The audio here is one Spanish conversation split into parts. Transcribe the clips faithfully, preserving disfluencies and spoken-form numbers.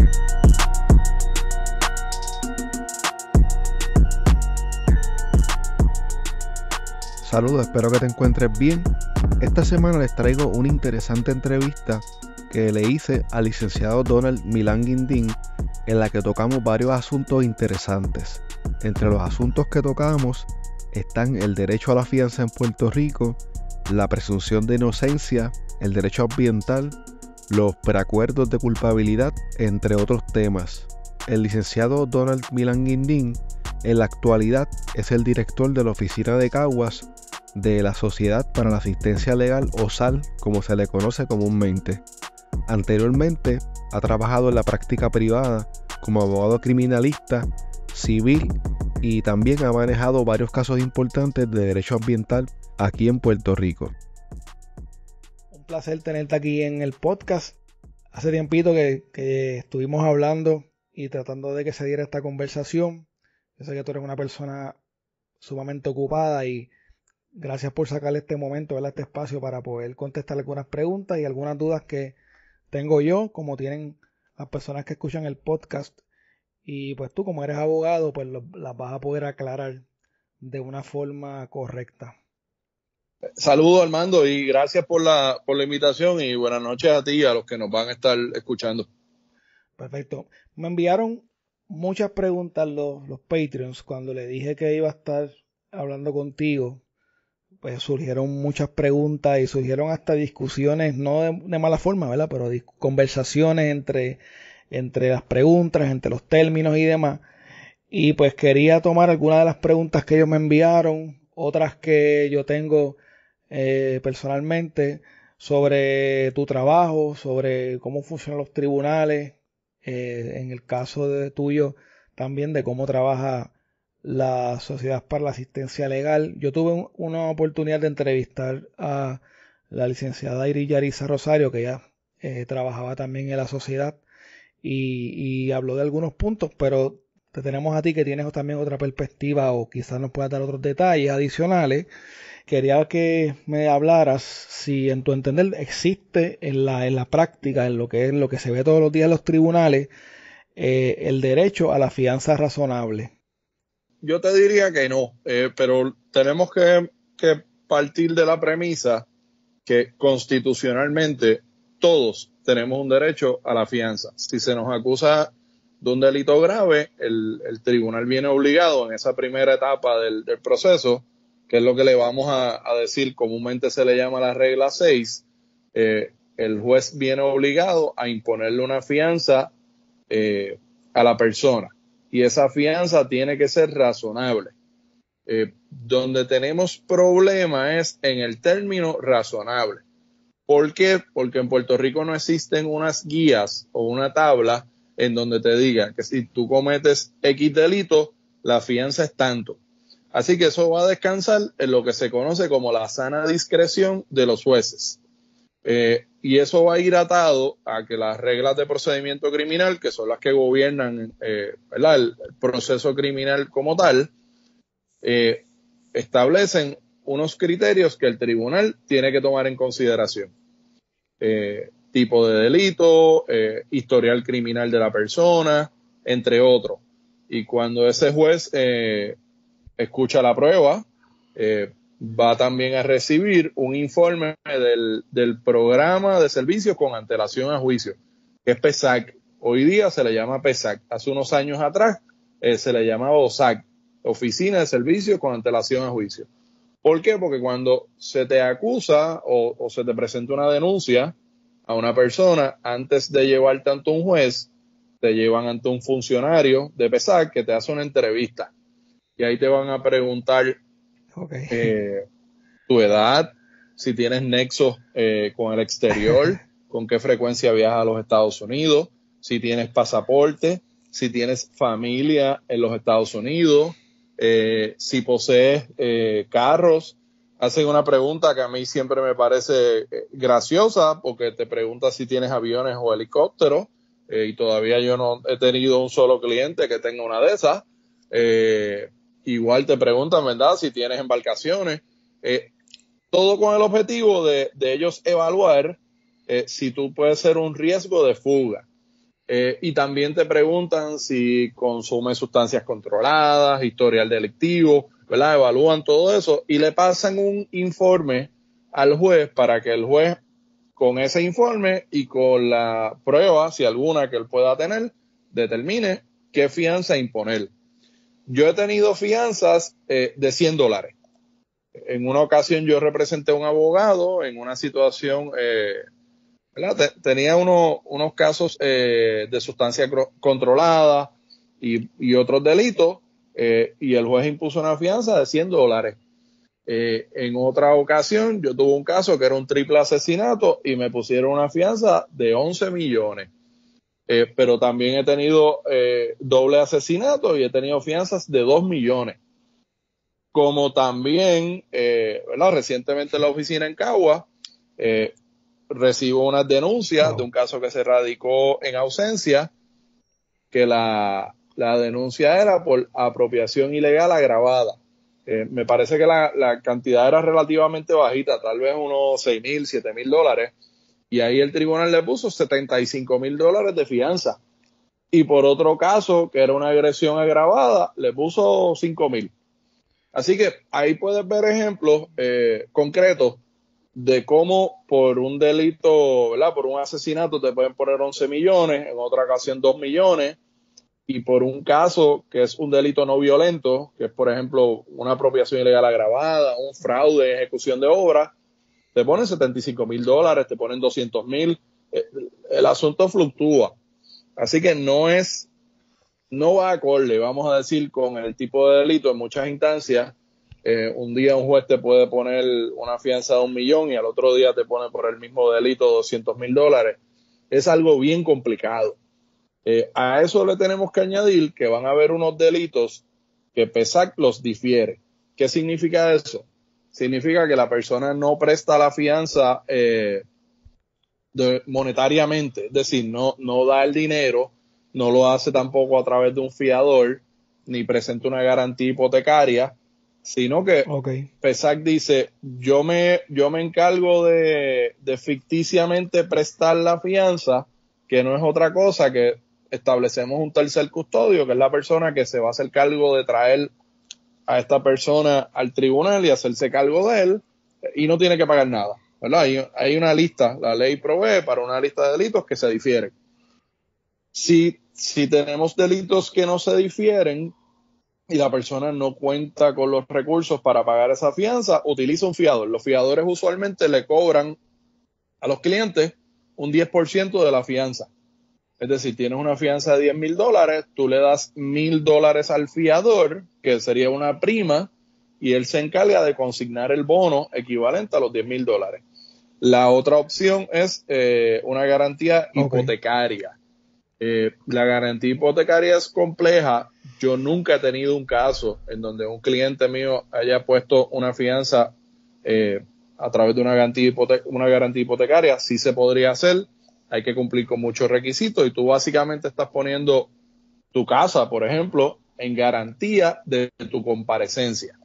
Saludos, espero que te encuentres bien. Esta semana les traigo una interesante entrevista que le hice al licenciado Donald Milán Guindín, en la que tocamos varios asuntos interesantes. Entre los asuntos que tocamos están el derecho a la fianza en Puerto Rico, la presunción de inocencia, el derecho ambiental, los preacuerdos de culpabilidad, entre otros temas. El licenciado Donald Milán Guindín en la actualidad es el director de la oficina de Caguas de la Sociedad para la Asistencia Legal, o S A L, como se le conoce comúnmente. Anteriormente ha trabajado en la práctica privada como abogado criminalista, civil, y también ha manejado varios casos importantes de derecho ambiental aquí en Puerto Rico. Un placer tenerte aquí en el podcast. Hace tiempito que, que estuvimos hablando y tratando de que se diera esta conversación. Yo sé que tú eres una persona sumamente ocupada y gracias por sacarle este momento, ¿verdad? Este espacio para poder contestar algunas preguntas y algunas dudas que tengo yo, como tienen las personas que escuchan el podcast. Y pues tú, como eres abogado, pues lo, las vas a poder aclarar de una forma correcta. Saludos, Armando, y gracias por la, por la invitación y buenas noches a ti y a los que nos van a estar escuchando. Perfecto. Me enviaron muchas preguntas los, los Patreons cuando le dije que iba a estar hablando contigo. Pues surgieron muchas preguntas y surgieron hasta discusiones, no de, de mala forma, ¿verdad? Pero conversaciones entre, entre las preguntas, entre los términos y demás. Y pues quería tomar algunas de las preguntas que ellos me enviaron, otras que yo tengo eh, personalmente, sobre tu trabajo, sobre cómo funcionan los tribunales, eh, en el caso de tuyo también de cómo trabaja la Sociedad para la Asistencia Legal. Yo tuve un, una oportunidad de entrevistar a la licenciada Iris Yariza Rosario, que ya eh, trabajaba también en la sociedad y, y habló de algunos puntos, pero te tenemos a ti que tienes también otra perspectiva o quizás nos puedas dar otros detalles adicionales. Quería que me hablaras si en tu entender existe en la, en la práctica, en lo que es lo que se ve todos los días en los tribunales, eh, el derecho a la fianza razonable. Yo te diría que no, eh, pero tenemos que, que partir de la premisa que constitucionalmente todos tenemos un derecho a la fianza. Si se nos acusa de un delito grave, el, el tribunal viene obligado en esa primera etapa del, del proceso, que es lo que le vamos a, a decir, comúnmente se le llama la regla seis, eh, el juez viene obligado a imponerle una fianza eh, a la persona. Y esa fianza tiene que ser razonable. Eh, donde tenemos problema es en el término razonable. ¿Por qué? Porque en Puerto Rico no existen unas guías o una tabla en donde te diga que si tú cometes X delito, la fianza es tanto. Así que eso va a descansar en lo que se conoce como la sana discreción de los jueces. Eh, y eso va a ir atado a que las reglas de procedimiento criminal, que son las que gobiernan eh, ¿verdad? El, el proceso criminal como tal, eh, establecen unos criterios que el tribunal tiene que tomar en consideración. Eh, tipo de delito, eh, historial criminal de la persona, entre otros. Y cuando ese juez eh, escucha la prueba, eh, va también a recibir un informe del, del programa de servicios con antelación a juicio, que es P E S A C. Hoy día se le llama P E S A C. Hace unos años atrás eh, se le llamaba O S A C, Oficina de Servicios con Antelación a Juicio. ¿Por qué? Porque cuando se te acusa o, o se te presenta una denuncia a una persona, antes de llevarte ante un juez, te llevan ante un funcionario de P E S A C que te hace una entrevista. Y ahí te van a preguntar okay. eh, tu edad, si tienes nexos eh, con el exterior, con qué frecuencia viajas a los Estados Unidos, si tienes pasaporte, si tienes familia en los Estados Unidos, eh, si posees eh, carros. Hacen una pregunta que a mí siempre me parece graciosa, porque te pregunta si tienes aviones o helicópteros, eh, y todavía yo no he tenido un solo cliente que tenga una de esas. Eh, igual te preguntan, ¿verdad?, si tienes embarcaciones. Eh, todo con el objetivo de, de ellos evaluar eh, si tú puedes ser un riesgo de fuga. Eh, y también te preguntan si consume sustancias controladas, historial delictivo, ¿verdad? Evalúan todo eso y le pasan un informe al juez para que el juez, con ese informe y con la prueba, si alguna que él pueda tener, determine qué fianza imponer. Yo he tenido fianzas eh, de cien dólares. En una ocasión yo representé a un abogado en una situación... Eh, tenía uno, unos casos eh, de sustancia controlada y, y otros delitos eh, y el juez impuso una fianza de cien dólares. Eh, en otra ocasión yo tuve un caso que era un triple asesinato y me pusieron una fianza de once millones. Eh, pero también he tenido eh, doble asesinato y he tenido fianzas de dos millones. Como también, eh, ¿verdad? Recientemente en la oficina en Cagua, eh, recibo unas denuncias wow. de un caso que se radicó en ausencia, que la, la denuncia era por apropiación ilegal agravada. Eh, me parece que la, la cantidad era relativamente bajita, tal vez unos seis mil, siete mil dólares, y ahí el tribunal le puso setenta y cinco mil dólares de fianza. Y por otro caso, que era una agresión agravada, le puso cinco mil. Así que ahí puedes ver ejemplos eh, concretos de cómo por un delito, ¿verdad? Por un asesinato te pueden poner once millones, en otra ocasión dos millones, y por un caso que es un delito no violento, que es por ejemplo una apropiación ilegal agravada, un fraude, ejecución de obra, te ponen setenta y cinco mil dólares, te ponen doscientos mil, el, el asunto fluctúa. Así que no es, no va acorde, vamos a decir, con el tipo de delito en muchas instancias. Eh, un día un juez te puede poner una fianza de un millón y al otro día te pone por el mismo delito doscientos mil dólares. Es algo bien complicado. Eh, a eso le tenemos que añadir que van a haber unos delitos que PESAC los difiere. ¿Qué significa eso? Significa que la persona no presta la fianza eh, de, monetariamente, es decir, no, no da el dinero, no lo hace tampoco a través de un fiador, ni presenta una garantía hipotecaria, sino que okay. PESAC dice, yo me, yo me encargo de, de ficticiamente prestar la fianza, que no es otra cosa que establecemos un tercer custodio, que es la persona que se va a hacer cargo de traer a esta persona al tribunal y hacerse cargo de él, y no tiene que pagar nada, ¿verdad? Hay, hay una lista, la ley provee para una lista de delitos que se difieren. Si, si tenemos delitos que no se difieren, y la persona no cuenta con los recursos para pagar esa fianza, utiliza un fiador. Los fiadores usualmente le cobran a los clientes un diez por ciento de la fianza. Es decir, tienes una fianza de diez mil dólares, tú le das mil dólares al fiador, que sería una prima, y él se encarga de consignar el bono equivalente a los diez mil dólares. La otra opción es eh, una garantía okay. hipotecaria. Eh, la garantía hipotecaria es compleja. Yo nunca he tenido un caso en donde un cliente mío haya puesto una fianza eh, a través de una garantía, hipote- una garantía hipotecaria. Sí se podría hacer, hay que cumplir con muchos requisitos y tú básicamente estás poniendo tu casa, por ejemplo, en garantía de tu comparecencia.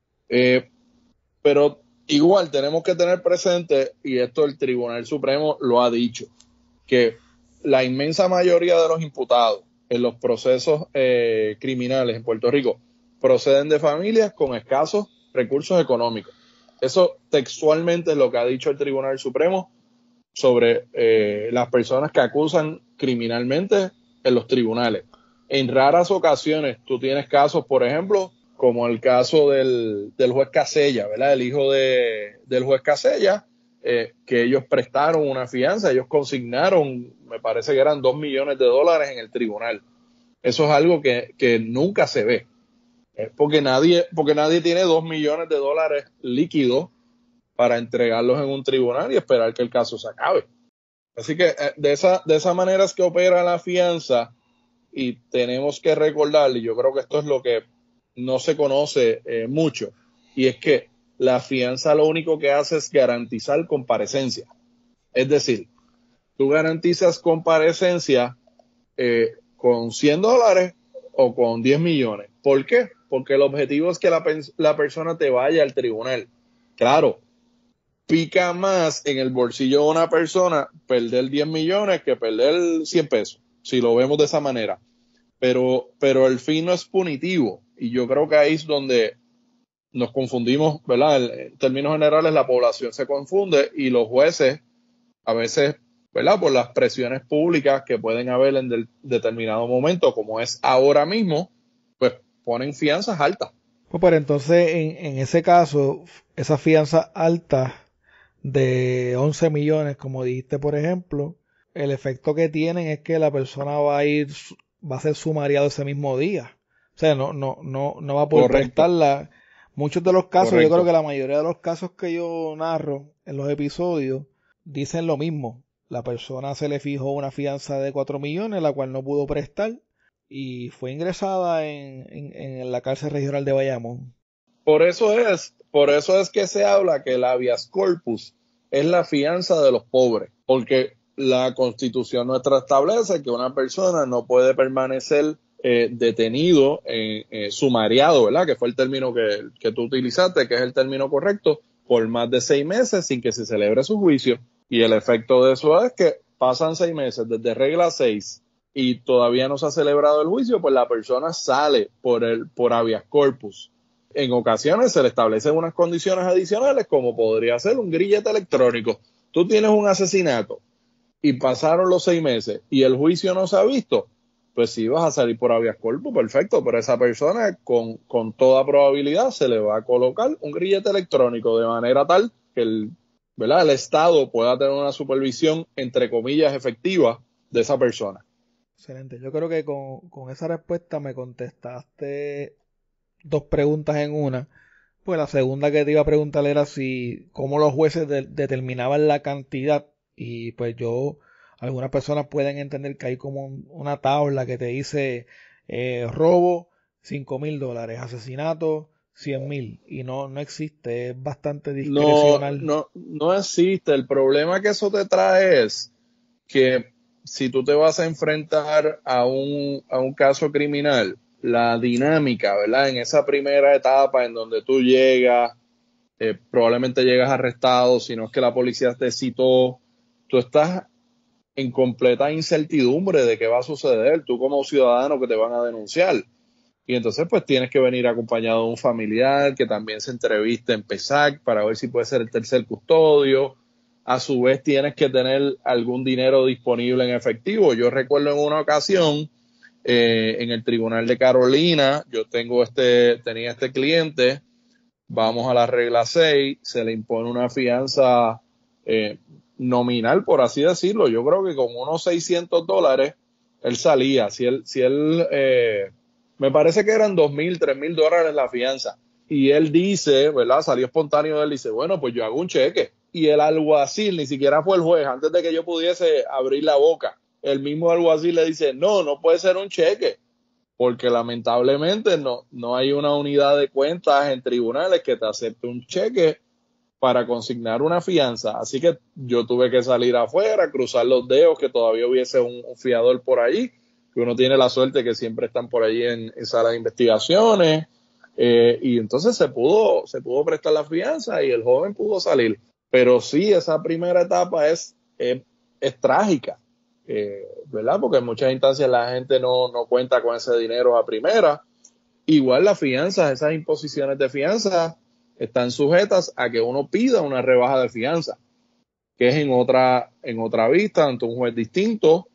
Eh, pero igual tenemos que tener presente, y esto el Tribunal Supremo lo ha dicho, que la inmensa mayoría de los imputados en los procesos eh, criminales en Puerto Rico proceden de familias con escasos recursos económicos. Eso textualmente es lo que ha dicho el Tribunal Supremo sobre eh, las personas que acusan criminalmente en los tribunales. En raras ocasiones tú tienes casos, por ejemplo, como el caso del, del juez Casella, ¿verdad? El hijo de, del juez Casella, Eh, que ellos prestaron una fianza, ellos consignaron, me parece que eran dos millones de dólares en el tribunal. Eso es algo que, que nunca se ve, eh, porque nadie, porque nadie tiene dos millones de dólares líquidos para entregarlos en un tribunal y esperar que el caso se acabe. Así que eh, de esa, de esa manera es que opera la fianza, y tenemos que recordar, y yo creo que esto es lo que no se conoce eh, mucho, y es que la fianza lo único que hace es garantizar comparecencia. Es decir, tú garantizas comparecencia eh, con cien dólares o con diez millones. ¿Por qué? Porque el objetivo es que la, la persona te vaya al tribunal. Claro, pica más en el bolsillo de una persona perder diez millones que perder cien pesos. si lo vemos de esa manera. Pero, pero el fin no es punitivo, y yo creo que ahí es donde nos confundimos, ¿verdad? En términos generales, la población se confunde y los jueces, a veces, ¿verdad? Por las presiones públicas que pueden haber en del, determinado momento, como es ahora mismo, pues ponen fianzas altas. Pues, pero entonces, en, en ese caso, esas fianzas altas de once millones, como dijiste, por ejemplo, el efecto que tienen es que la persona va a ir, va a ser sumariado ese mismo día. O sea, no, no, no, no va a poder Correcto. prestarla. Muchos de los casos, Correcto. yo creo que la mayoría de los casos que yo narro en los episodios dicen lo mismo. La persona se le fijó una fianza de cuatro millones, la cual no pudo prestar, y fue ingresada en, en, en la cárcel regional de Bayamón. Por eso es, por eso es que se habla que el habeas corpus es la fianza de los pobres, porque la Constitución nuestra establece que una persona no puede permanecer eh, detenido, eh, eh, sumariado, ¿verdad? Que fue el término que, que tú utilizaste, que es el término correcto, por más de seis meses sin que se celebre su juicio. Y el efecto de eso es que pasan seis meses desde regla seis y todavía no se ha celebrado el juicio, pues la persona sale por el por habeas corpus. En ocasiones se le establecen unas condiciones adicionales, como podría ser un grillete electrónico. Tú tienes un asesinato y pasaron los seis meses y el juicio no se ha visto, pues si vas a salir por habeas corpus, perfecto, pero esa persona con, con toda probabilidad se le va a colocar un grillete electrónico de manera tal que el, ¿verdad? el Estado pueda tener una supervisión, entre comillas, efectiva de esa persona. Excelente. Yo creo que con, con esa respuesta me contestaste dos preguntas en una. Pues la segunda que te iba a preguntar era si cómo los jueces de, determinaban la cantidad, y pues yo, algunas personas pueden entender que hay como un, una tabla que te dice eh, robo cinco mil dólares, asesinato cien mil, y no, no existe, es bastante discrecional. No, no, no existe. El problema que eso te trae es que si tú te vas a enfrentar a un, a un caso criminal, la dinámica, ¿verdad? En esa primera etapa en donde tú llegas, eh, probablemente llegas arrestado, si no es que la policía te citó, tú estás en completa incertidumbre de qué va a suceder, tú como ciudadano que te van a denunciar. Y entonces pues tienes que venir acompañado de un familiar que también se entreviste en PESAC para ver si puede ser el tercer custodio. A su vez tienes que tener algún dinero disponible en efectivo. Yo recuerdo en una ocasión eh, en el Tribunal de Carolina, yo tengo este, tenía este cliente, vamos a la regla seis, se le impone una fianza eh, nominal, por así decirlo. Yo creo que con unos seiscientos dólares él salía. Si él, si él eh, me parece que eran dos mil, tres mil dólares la fianza. Y él dice, ¿verdad? Salió espontáneo, él dice, bueno, pues yo hago un cheque. Y el alguacil, ni siquiera fue el juez, antes de que yo pudiese abrir la boca, el mismo alguacil le dice, no, no puede ser un cheque, porque lamentablemente no, no hay una unidad de cuentas en tribunales que te acepte un cheque para consignar una fianza. Así que yo tuve que salir afuera, cruzar los dedos que todavía hubiese un, un fiador por allí, que uno tiene la suerte que siempre están por allí en, en salas de investigaciones, eh, y entonces se pudo, se pudo prestar la fianza y el joven pudo salir. Pero sí, esa primera etapa es, es, es trágica, eh, ¿verdad? Porque en muchas instancias la gente no, no cuenta con ese dinero a primera. Igual las fianzas, esas imposiciones de fianza están sujetas a que uno pida una rebaja de fianza, que es en otra, en otra vista, ante un juez distinto.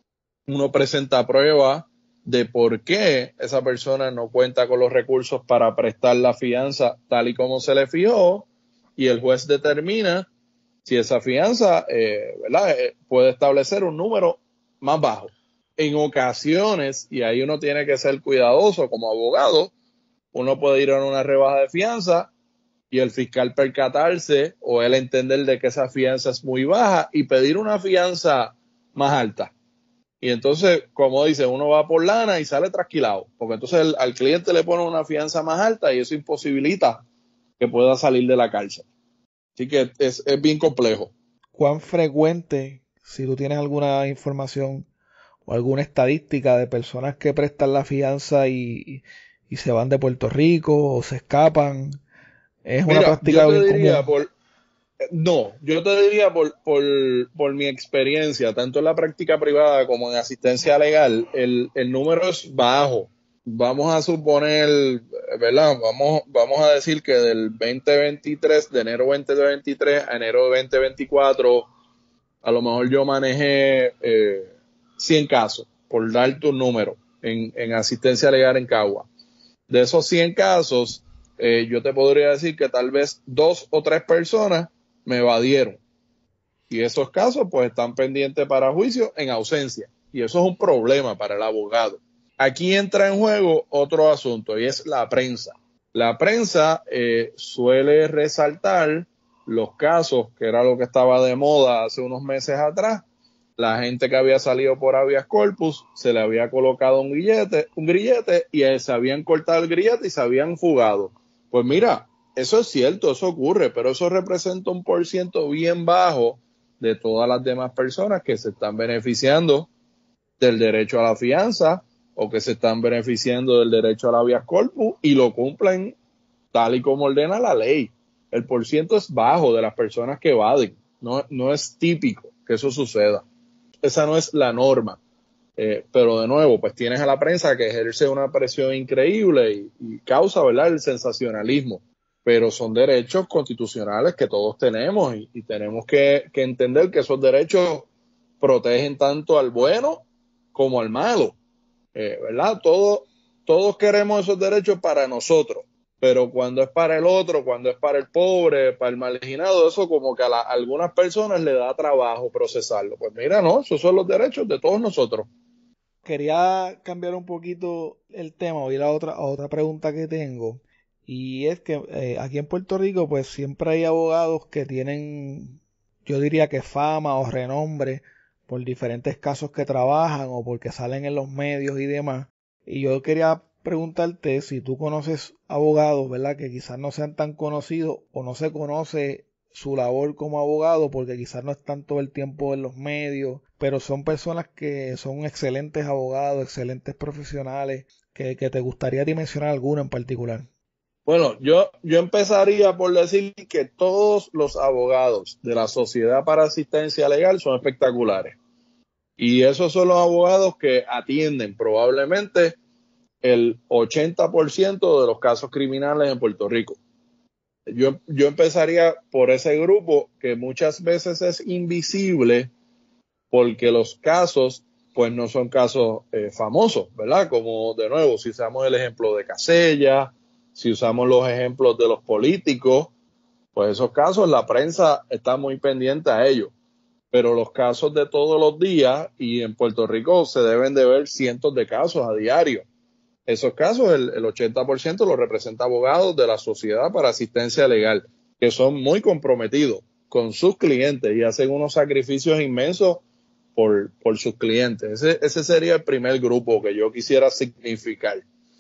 Uno presenta pruebas de por qué esa persona no cuenta con los recursos para prestar la fianza tal y como se le fijó, y el juez determina si esa fianza eh, ¿verdad? Eh, puede establecer un número más bajo. En ocasiones, y ahí uno tiene que ser cuidadoso como abogado, uno puede ir a una rebaja de fianza y el fiscal percatarse o él entender de que esa fianza es muy baja y pedir una fianza más alta. Y entonces, como dice, uno va por lana y sale trasquilado, porque entonces el, al cliente le pone una fianza más alta y eso imposibilita que pueda salir de la cárcel. Así que es, es bien complejo. ¿Cuán frecuente, si tú tienes alguna información o alguna estadística de personas que prestan la fianza y, y se van de Puerto Rico o se escapan, es una Mira, práctica yo te bien diría, común? por, No, yo te diría por, por, por mi experiencia, tanto en la práctica privada como en asistencia legal, el, el número es bajo. Vamos a suponer, ¿verdad? Vamos, vamos a decir que del veinte veintitrés, de enero veinte veintitrés a enero veinte veinticuatro, a lo mejor yo manejé eh, cien casos, por darte un número, en, en asistencia legal en Cagua. De esos cien casos, eh, yo te podría decir que tal vez dos o tres personas me evadieron. Y esos casos pues están pendientes para juicio en ausencia. Y eso es un problema para el abogado. Aquí entra en juego otro asunto y es la prensa. La prensa eh, suele resaltar los casos, que era lo que estaba de moda hace unos meses atrás. La gente que había salido por habeas corpus, se le había colocado un grillete, un grillete y se habían cortado el grillete y se habían fugado. Pues mira, eso es cierto, eso ocurre, pero eso representa un por ciento bien bajo de todas las demás personas que se están beneficiando del derecho a la fianza o que se están beneficiando del derecho a la habeas corpus y lo cumplen tal y como ordena la ley. El por ciento es bajo de las personas que evaden, no, no es típico que eso suceda. Esa no es la norma. Eh, pero de nuevo, pues tienes a la prensa que ejerce una presión increíble y, y causa, ¿verdad?, el sensacionalismo. Pero son derechos constitucionales que todos tenemos y, y tenemos que, que entender que esos derechos protegen tanto al bueno como al malo. Eh, ¿verdad? Todos, todos queremos esos derechos para nosotros. Pero cuando es para el otro, cuando es para el pobre, para el marginado, eso como que a, la, a algunas personas le da trabajo procesarlo. Pues mira, no, esos son los derechos de todos nosotros. Quería cambiar un poquito el tema, o ir a otra, a otra pregunta que tengo. Y es que eh, aquí en Puerto Rico pues siempre hay abogados que tienen, yo diría que fama o renombre por diferentes casos que trabajan o porque salen en los medios y demás. Y yo quería preguntarte si tú conoces abogados, ¿verdad?, que quizás no sean tan conocidos o no se conoce su labor como abogado porque quizás no están todo el tiempo en los medios, pero son personas que son excelentes abogados, excelentes profesionales, que, que te gustaría dimensionar alguno en particular. Bueno, yo, yo empezaría por decir que todos los abogados de la Sociedad para Asistencia Legal son espectaculares. Y esos son los abogados que atienden probablemente el ochenta por ciento de los casos criminales en Puerto Rico. Yo, yo empezaría por ese grupo que muchas veces es invisible porque los casos pues no son casos eh, famosos, ¿verdad? Como de nuevo, si usamos el ejemplo de Casella, si usamos los ejemplos de los políticos, pues esos casos la prensa está muy pendiente a ellos. Pero los casos de todos los días, y en Puerto Rico se deben de ver cientos de casos a diario. Esos casos, el, el ochenta por ciento los representa abogados de la Sociedad para Asistencia Legal, que son muy comprometidos con sus clientes y hacen unos sacrificios inmensos por, por sus clientes. Ese, ese sería el primer grupo que yo quisiera significar.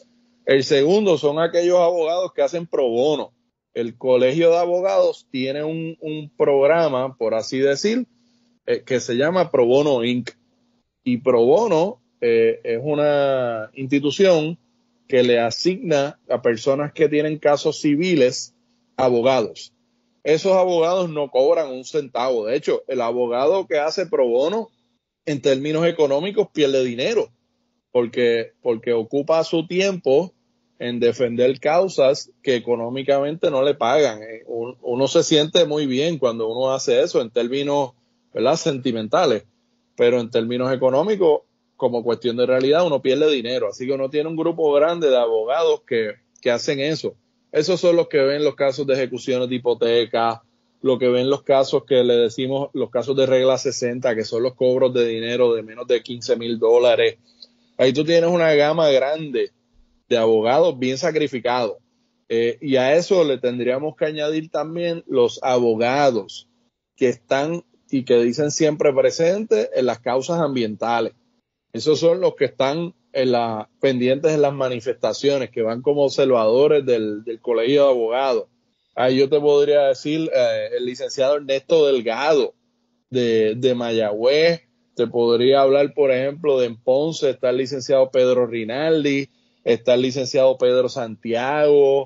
El segundo son aquellos abogados que hacen pro bono. El Colegio de Abogados tiene un, un programa, por así decir, eh, que se llama Pro Bono incorporated. Y Pro Bono eh, es una institución que le asigna a personas que tienen casos civiles abogados. Esos abogados no cobran un centavo. De hecho, el abogado que hace pro bono en términos económicos pierde dinero porque, porque ocupa su tiempo en defender causas que económicamente no le pagan. Uno se siente muy bien cuando uno hace eso en términos, ¿verdad?, sentimentales, pero en términos económicos, como cuestión de realidad, uno pierde dinero. Así que uno tiene un grupo grande de abogados que, que hacen eso. Esos son los que ven los casos de ejecuciones de hipoteca, lo que ven los casos que le decimos, los casos de regla sesenta, que son los cobros de dinero de menos de quince mil dólares. Ahí tú tienes una gama grande de abogados bien sacrificados. Eh, y a eso le tendríamos que añadir también los abogados que están y que dicen siempre presentes en las causas ambientales. Esos son los que están en la, pendientes en las manifestaciones, que van como observadores del, del Colegio de Abogados. Ahí yo te podría decir eh, el licenciado Ernesto Delgado de, de Mayagüez. Te podría hablar, por ejemplo, de en Ponce está el licenciado Pedro Rinaldi, está el licenciado Pedro Santiago,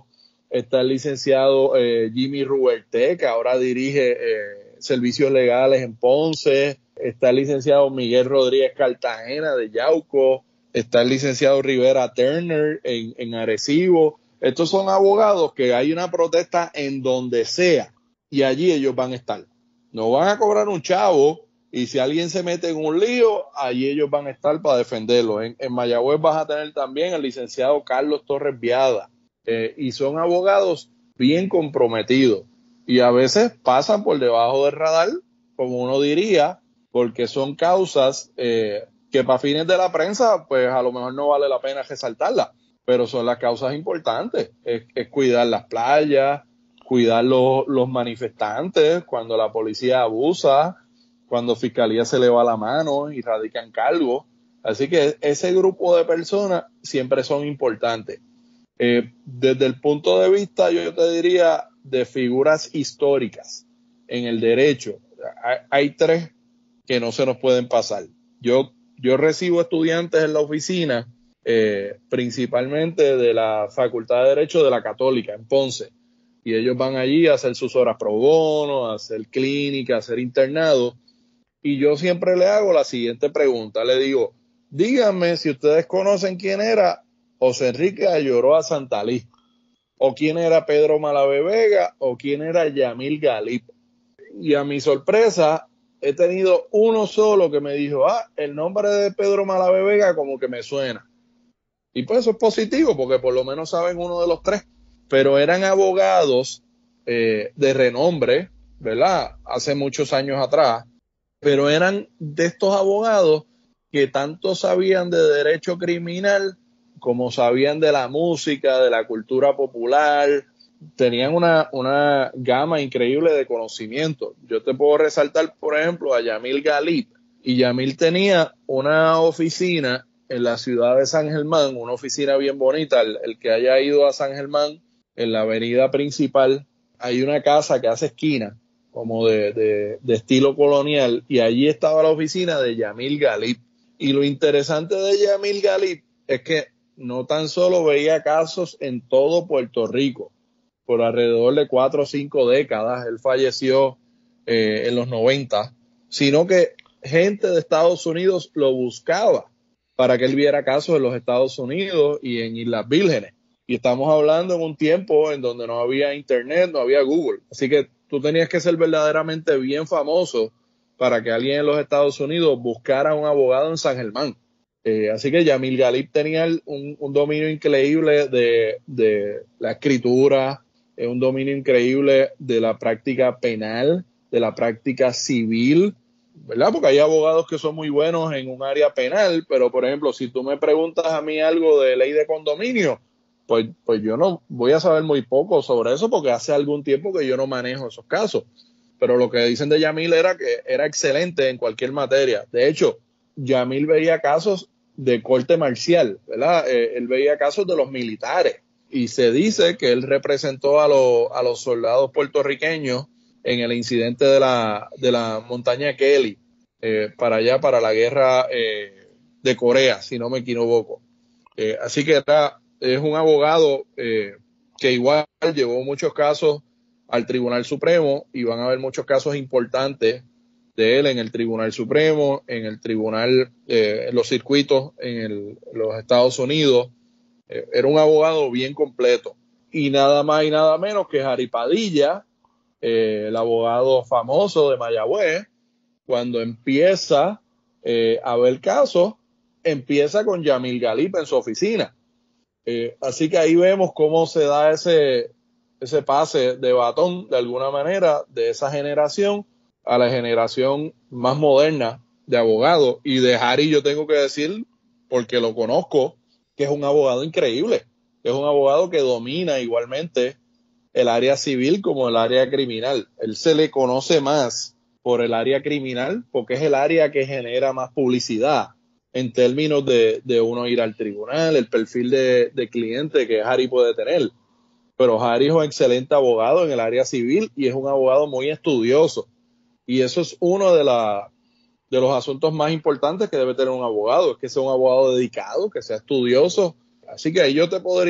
está el licenciado eh, Jimmy Ruberté, que ahora dirige eh, servicios legales en Ponce, está el licenciado Miguel Rodríguez Cartagena de Yauco, está el licenciado Rivera Turner en, en Arecibo. Estos son abogados que hay una protesta en donde sea y allí ellos van a estar. No van a cobrar un chavo y si alguien se mete en un lío, allí ellos van a estar para defenderlo. En, en Mayagüez vas a tener también al licenciado Carlos Torres Viada. Eh, y son abogados bien comprometidos y a veces pasan por debajo del radar, como uno diría, porque son causas eh, que para fines de la prensa pues a lo mejor no vale la pena resaltarlas, pero son las causas importantes. Es, es cuidar las playas, cuidar los, los manifestantes cuando la policía abusa, cuando fiscalía se le va la mano y radican cargos. Así que ese grupo de personas siempre son importantes. Eh, desde el punto de vista, yo te diría, de figuras históricas en el derecho, hay, hay tres que no se nos pueden pasar. Yo, yo recibo estudiantes en la oficina, eh, principalmente de la Facultad de Derecho de la Católica, en Ponce, y ellos van allí a hacer sus horas pro bono, a hacer clínica, a hacer internado, y yo siempre le hago la siguiente pregunta, le digo, díganme si ustedes conocen quién era José Enrique Ayoroa Santalí, o quién era Pedro Malavé Vega, o quién era Yamil Galip. Y a mi sorpresa, he tenido uno solo que me dijo, ah, el nombre de Pedro Malavé Vega como que me suena. Y pues eso es positivo, porque por lo menos saben uno de los tres. Pero eran abogados eh, de renombre, ¿verdad? Hace muchos años atrás. Pero eran de estos abogados que tanto sabían de derecho criminal como sabían de la música, de la cultura popular, tenían una, una gama increíble de conocimiento. Yo te puedo resaltar, por ejemplo, a Yamil Galip, y Yamil tenía una oficina en la ciudad de San Germán, una oficina bien bonita. El, el que haya ido a San Germán, en la avenida principal, hay una casa que hace esquina, como de, de, de estilo colonial, y allí estaba la oficina de Yamil Galip. Y lo interesante de Yamil Galip es que no tan solo veía casos en todo Puerto Rico, por alrededor de cuatro o cinco décadas, él falleció eh, en los noventa, sino que gente de Estados Unidos lo buscaba para que él viera casos en los Estados Unidos y en Islas Vírgenes. Y estamos hablando en un tiempo en donde no había internet, no había Google. Así que tú tenías que ser verdaderamente bien famoso para que alguien en los Estados Unidos buscara un abogado en San Germán. Eh, así que Yamil Galip tenía un, un dominio increíble de, de la escritura, eh, un dominio increíble de la práctica penal, de la práctica civil, ¿verdad? Porque hay abogados que son muy buenos en un área penal, pero por ejemplo, si tú me preguntas a mí algo de ley de condominio, pues, pues yo no voy a saber muy poco sobre eso porque hace algún tiempo que yo no manejo esos casos. Pero lo que dicen de Yamil era que era excelente en cualquier materia. De hecho, Yamil veía casos de corte marcial, ¿verdad? Eh, él veía casos de los militares y se dice que él representó a, lo, a los soldados puertorriqueños en el incidente de la, de la montaña Kelly, eh, para allá, para la guerra eh, de Corea, si no me equivoco. Eh, así que era, es un abogado eh, que igual llevó muchos casos al Tribunal Supremo y van a haber muchos casos importantes de él en el Tribunal Supremo, en el Tribunal, eh, en los circuitos en, el, en los Estados Unidos. Eh, era un abogado bien completo. Y nada más y nada menos que Jari Padilla, eh, el abogado famoso de Mayagüez, cuando empieza eh, a ver casos, empieza con Yamil Galip en su oficina. Eh, así que ahí vemos cómo se da ese, ese pase de batón, de alguna manera, de esa generación a la generación más moderna de abogados. Y de Jari yo tengo que decir, porque lo conozco, que es un abogado increíble, que es un abogado que domina igualmente el área civil como el área criminal. Él se le conoce más por el área criminal porque es el área que genera más publicidad en términos de, de uno ir al tribunal, el perfil de, de cliente que Jari puede tener. Pero Jari es un excelente abogado en el área civil y es un abogado muy estudioso. Y eso es uno de, la, de los asuntos más importantes que debe tener un abogado, es que sea un abogado dedicado, que sea estudioso. Así que ahí yo te podría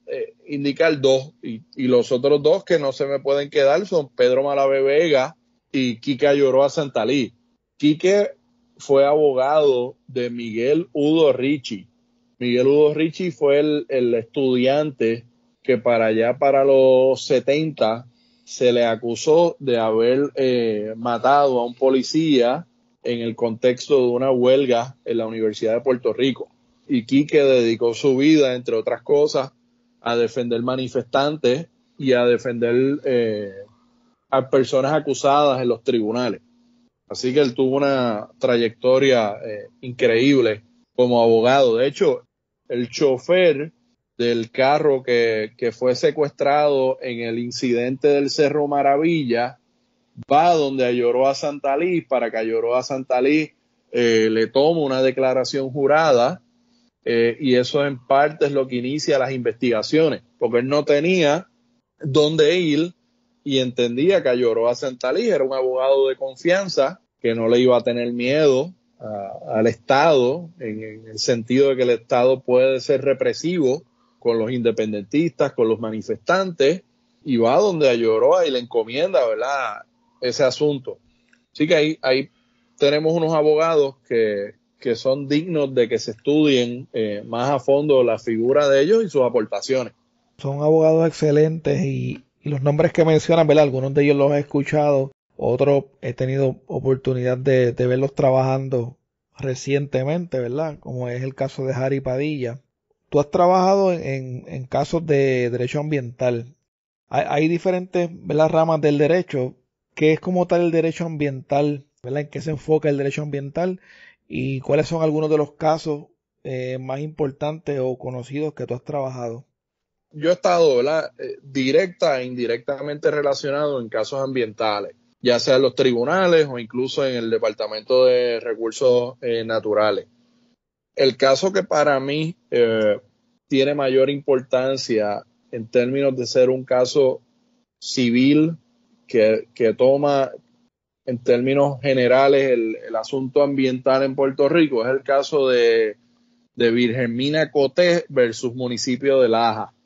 eh, indicar dos, y, y los otros dos que no se me pueden quedar son Pedro Malavé Vega y Quique Ayoroa Santalí. Quique fue abogado de Miguel Udo Ricci. Miguel Udo Ricci fue el, el estudiante que para allá, para los setenta, se le acusó de haber eh, matado a un policía en el contexto de una huelga en la Universidad de Puerto Rico. Y Quique dedicó su vida, entre otras cosas, a defender manifestantes y a defender eh, a personas acusadas en los tribunales. Así que él tuvo una trayectoria eh, increíble como abogado. De hecho, el chofer del carro que, que fue secuestrado en el incidente del Cerro Maravilla va donde Ayoroa Santalí para que Ayoroa Santalí eh, le tome una declaración jurada, eh, y eso en parte es lo que inicia las investigaciones, porque él no tenía dónde ir y entendía que Ayoroa Santalí era un abogado de confianza que no le iba a tener miedo a, al Estado, en, en el sentido de que el Estado puede ser represivo con los independentistas, con los manifestantes, y va donde Ayoroa y le encomienda, ¿verdad?, ese asunto. Así que ahí, ahí tenemos unos abogados que, que son dignos de que se estudien eh, más a fondo la figura de ellos y sus aportaciones. Son abogados excelentes y, y los nombres que mencionan, ¿verdad? Algunos de ellos los he escuchado, otros he tenido oportunidad de, de verlos trabajando recientemente, ¿verdad? Como es el caso de Harry Padilla. Tú has trabajado en, en casos de derecho ambiental. Hay, hay diferentes, ¿verdad?, ramas del derecho. ¿Qué es como tal el derecho ambiental? ¿Verdad? ¿En qué se enfoca el derecho ambiental? ¿Y cuáles son algunos de los casos eh, más importantes o conocidos que tú has trabajado? Yo he estado, ¿verdad?, eh, directa e indirectamente relacionado en casos ambientales, ya sea en los tribunales o incluso en el Departamento de Recursos eh, Naturales. El caso que para mí eh, tiene mayor importancia en términos de ser un caso civil que, que toma en términos generales el, el asunto ambiental en Puerto Rico es el caso de, de Virgen Coté versus municipio de Laja.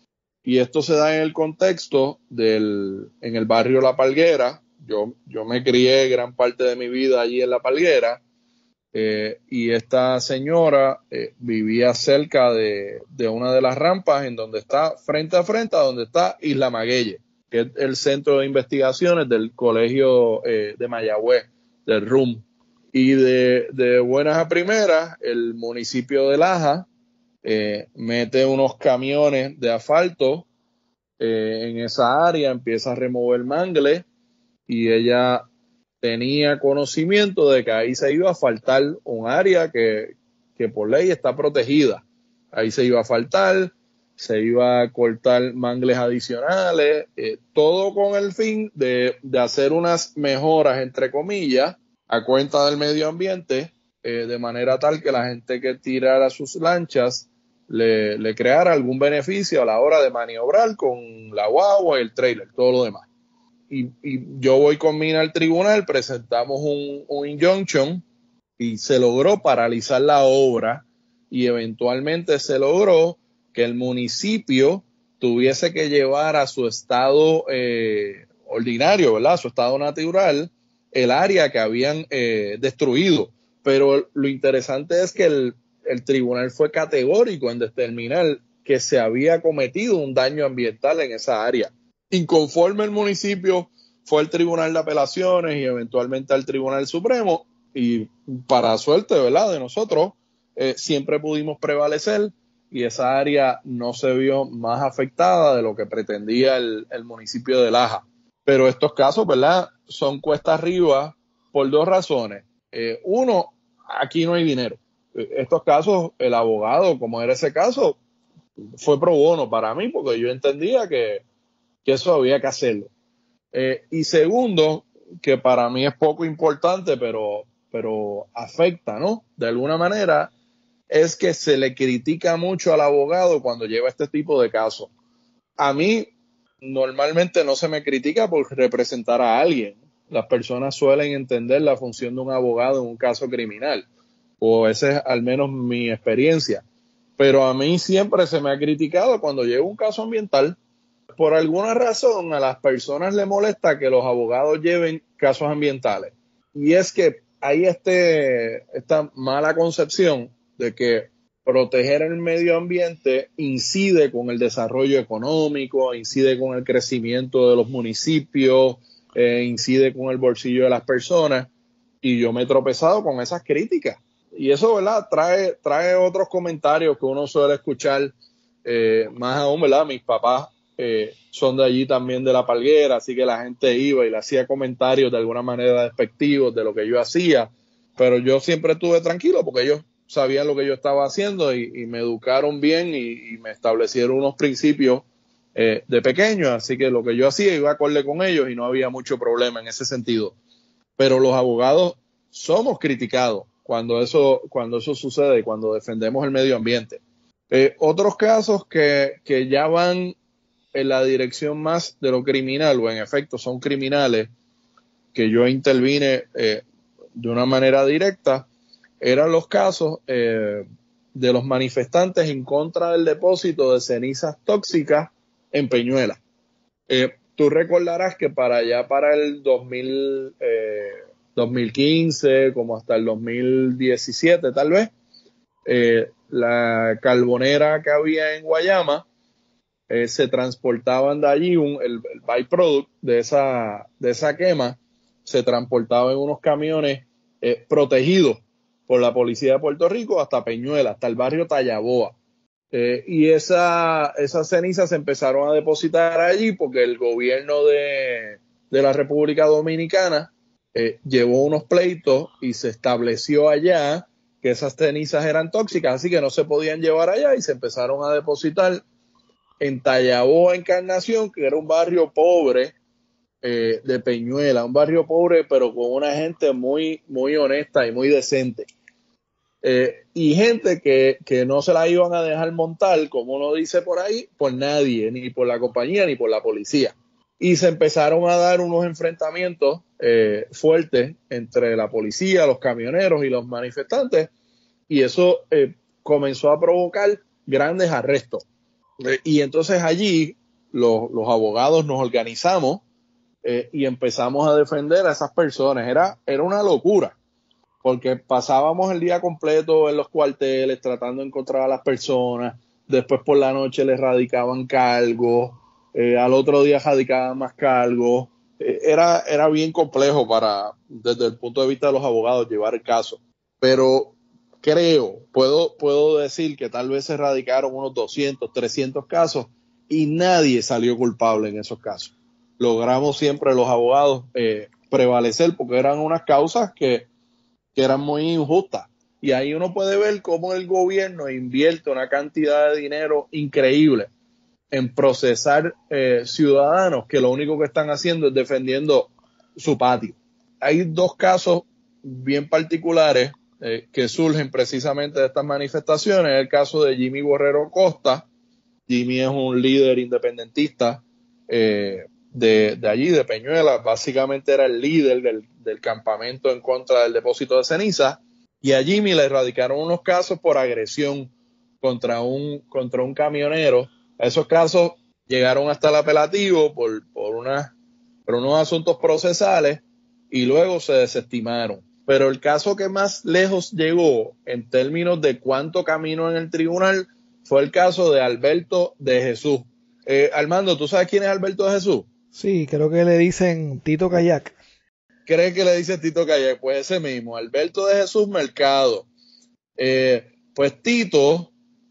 Y esto se da en el contexto del, en el barrio La Palguera. Yo, yo me crié gran parte de mi vida allí en La Palguera. Eh, y esta señora eh, vivía cerca de, de una de las rampas en donde está, frente a frente a donde está Isla Maguelle, que es el centro de investigaciones del colegio eh, de Mayagüez, del R U M. Y de, de buenas a primeras, el municipio de Laja eh, mete unos camiones de asfalto eh, en esa área, empieza a remover mangles, y ella tenía conocimiento de que ahí se iba a faltar un área que, que por ley está protegida. Ahí se iba a faltar, se iba a cortar mangles adicionales, eh, todo con el fin de, de hacer unas mejoras, entre comillas, a cuenta del medio ambiente, eh, de manera tal que la gente que tirara sus lanchas le, le creara algún beneficio a la hora de maniobrar con la guagua y el trailer, todo lo demás. Y, y yo voy con Mina al tribunal, presentamos un, un injunction y se logró paralizar la obra, y eventualmente se logró que el municipio tuviese que llevar a su estado eh, ordinario, ¿verdad?, a su estado natural, el área que habían eh, destruido. Pero lo interesante es que el, el tribunal fue categórico en determinar que se había cometido un daño ambiental en esa área. Inconforme el municipio fue al Tribunal de Apelaciones y eventualmente al Tribunal Supremo, y para suerte, ¿verdad?, de nosotros, eh, siempre pudimos prevalecer y esa área no se vio más afectada de lo que pretendía el, el municipio de Laja. Pero estos casos, ¿verdad?, son cuesta arriba por dos razones. Eh, uno, aquí no hay dinero. Eh, estos casos, el abogado, como era ese caso, fue pro bono para mí, porque yo entendía que que eso había que hacerlo. Eh, y segundo, que para mí es poco importante, pero, pero afecta, ¿no?, de alguna manera, es que se le critica mucho al abogado cuando lleva este tipo de casos. A mí normalmente no se me critica por representar a alguien. Las personas suelen entender la función de un abogado en un caso criminal, o esa es al menos mi experiencia. pero a mí siempre se me ha criticado cuando llega un caso ambiental. Por alguna razón a las personas les molesta que los abogados lleven casos ambientales. Y es que hay este, esta mala concepción de que proteger el medio ambiente incide con el desarrollo económico, incide con el crecimiento de los municipios, eh, incide con el bolsillo de las personas. Y yo me he tropezado con esas críticas. Y eso, ¿verdad? Trae, trae otros comentarios que uno suele escuchar, eh, más aún, ¿verdad? Mis papás eh, son de allí también de La Palguera, así que la gente iba y le hacía comentarios de alguna manera despectivos de lo que yo hacía, pero yo siempre estuve tranquilo porque ellos sabían lo que yo estaba haciendo y, y me educaron bien y, y me establecieron unos principios eh, de pequeño, así que lo que yo hacía iba acorde con ellos y no había mucho problema en ese sentido. Pero los abogados somos criticados cuando eso, cuando eso sucede, cuando defendemos el medio ambiente. Eh, otros casos que, que ya van en la dirección más de lo criminal, o en efecto son criminales, que yo intervine eh, de una manera directa, eran los casos eh, de los manifestantes en contra del depósito de cenizas tóxicas en Peñuela. Eh, tú recordarás que para allá, para el dos mil, eh, dos mil quince, como hasta el dos mil diecisiete tal vez, eh, la carbonera que había en Guayama, eh, se transportaban de allí, un, el, el byproduct de esa, de esa quema, se transportaba en unos camiones eh, protegidos por la policía de Puerto Rico hasta Peñuela, hasta el barrio Tallaboa. Eh, y esa, esas cenizas se empezaron a depositar allí porque el gobierno de, de la República Dominicana eh, llevó unos pleitos y se estableció allá que esas cenizas eran tóxicas, así que no se podían llevar allá y se empezaron a depositar en Tallaboa, Encarnación, que era un barrio pobre eh, de Peñuela, un barrio pobre pero con una gente muy, muy honesta y muy decente. Eh, y gente que, que no se la iban a dejar montar, como uno dice por ahí, por nadie, ni por la compañía, ni por la policía. Y se empezaron a dar unos enfrentamientos eh, fuertes entre la policía, los camioneros y los manifestantes, y eso eh, comenzó a provocar grandes arrestos. Eh, y entonces allí los, los abogados nos organizamos eh, y empezamos a defender a esas personas. Era, era una locura, porque pasábamos el día completo en los cuarteles tratando de encontrar a las personas, después por la noche les radicaban cargos, eh, al otro día radicaban más cargos. Eh, era, era bien complejo para, desde el punto de vista de los abogados, llevar el caso. Pero creo, puedo, puedo decir que tal vez se radicaron unos doscientos, trescientos casos y nadie salió culpable en esos casos. Logramos siempre los abogados eh, prevalecer porque eran unas causas que, que eran muy injustas. Y ahí uno puede ver cómo el gobierno invierte una cantidad de dinero increíble en procesar eh, ciudadanos que lo único que están haciendo es defendiendo su patio. Hay dos casos bien particulares Eh, que surgen precisamente de estas manifestaciones. El caso de Jimmy Borrero Costa. Jimmy es un líder independentista eh, de, de allí, de Peñuela. Básicamente era el líder del, del campamento en contra del depósito de ceniza, y a Jimmy le erradicaron unos casos por agresión contra un, contra un camionero. Esos casos llegaron hasta el apelativo por, por, una, por unos asuntos procesales y luego se desestimaron. Pero el caso que más lejos llegó en términos de cuánto caminó en el tribunal fue el caso de Alberto de Jesús. Eh, Armando, ¿tú sabes quién es Alberto de Jesús? Sí, creo que le dicen Tito Kayak. ¿Crees que le dice Tito Kayak? Pues ese mismo, Alberto de Jesús Mercado. Eh, pues Tito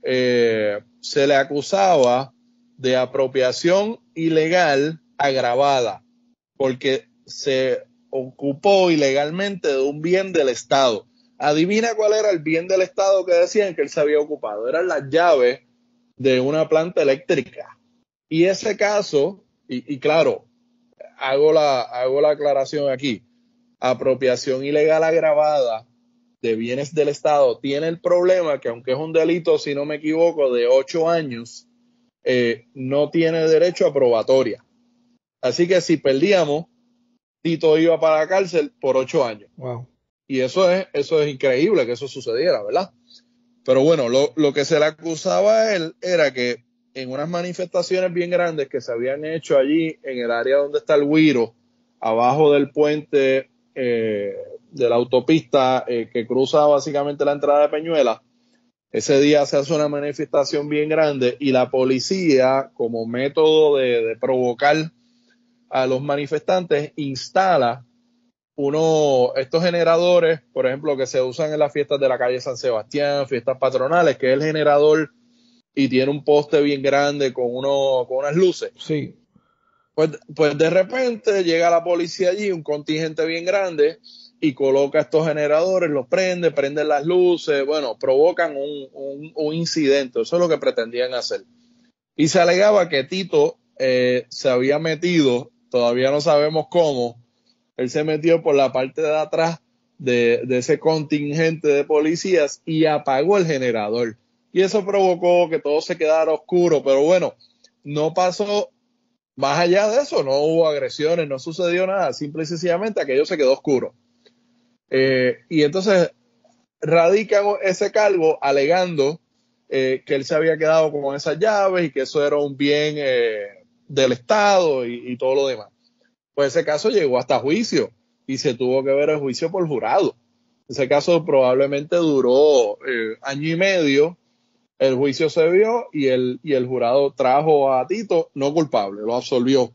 eh, se le acusaba de apropiación ilegal agravada porque se ocupó ilegalmente de un bien del Estado. Adivina cuál era el bien del Estado que decían que él se había ocupado. Eran las llaves de una planta eléctrica. Y ese caso, y, y claro, hago la, hago la aclaración aquí, apropiación ilegal agravada de bienes del Estado tiene el problema que, aunque es un delito, si no me equivoco, de ocho años, eh, no tiene derecho a probatoria. Así que si perdíamos, Tito iba para la cárcel por ocho años. Wow. Y eso es, eso es increíble que eso sucediera, ¿verdad? Pero bueno, lo, lo que se le acusaba a él era que en unas manifestaciones bien grandes que se habían hecho allí en el área donde está el Guiro, abajo del puente eh, de la autopista eh, que cruza básicamente la entrada de Peñuela, ese día se hace una manifestación bien grande y la policía, como método de, de provocar a los manifestantes, instala uno, estos generadores, por ejemplo, que se usan en las fiestas de la calle San Sebastián, fiestas patronales, que es el generador y tiene un poste bien grande con uno, con unas luces. Sí. Pues, pues de repente llega la policía allí, un contingente bien grande, y coloca estos generadores, los prende, prenden las luces, bueno, provocan un, un, un incidente. Eso es lo que pretendían hacer. Y se alegaba que Tito eh, se había metido, todavía no sabemos cómo, él se metió por la parte de atrás de, de ese contingente de policías y apagó el generador. Y eso provocó que todo se quedara oscuro, pero bueno, no pasó más allá de eso, no hubo agresiones, no sucedió nada, simple y sencillamente aquello se quedó oscuro. Eh, y entonces radican ese cargo alegando eh, que él se había quedado con esas llaves y que eso era un bien eh, del Estado y, y todo lo demás. Pues ese caso llegó hasta juicio y se tuvo que ver el juicio por jurado. Ese caso probablemente duró eh, año y medio. El juicio se vio y el, y el jurado trajo a Tito no culpable, lo absolvió.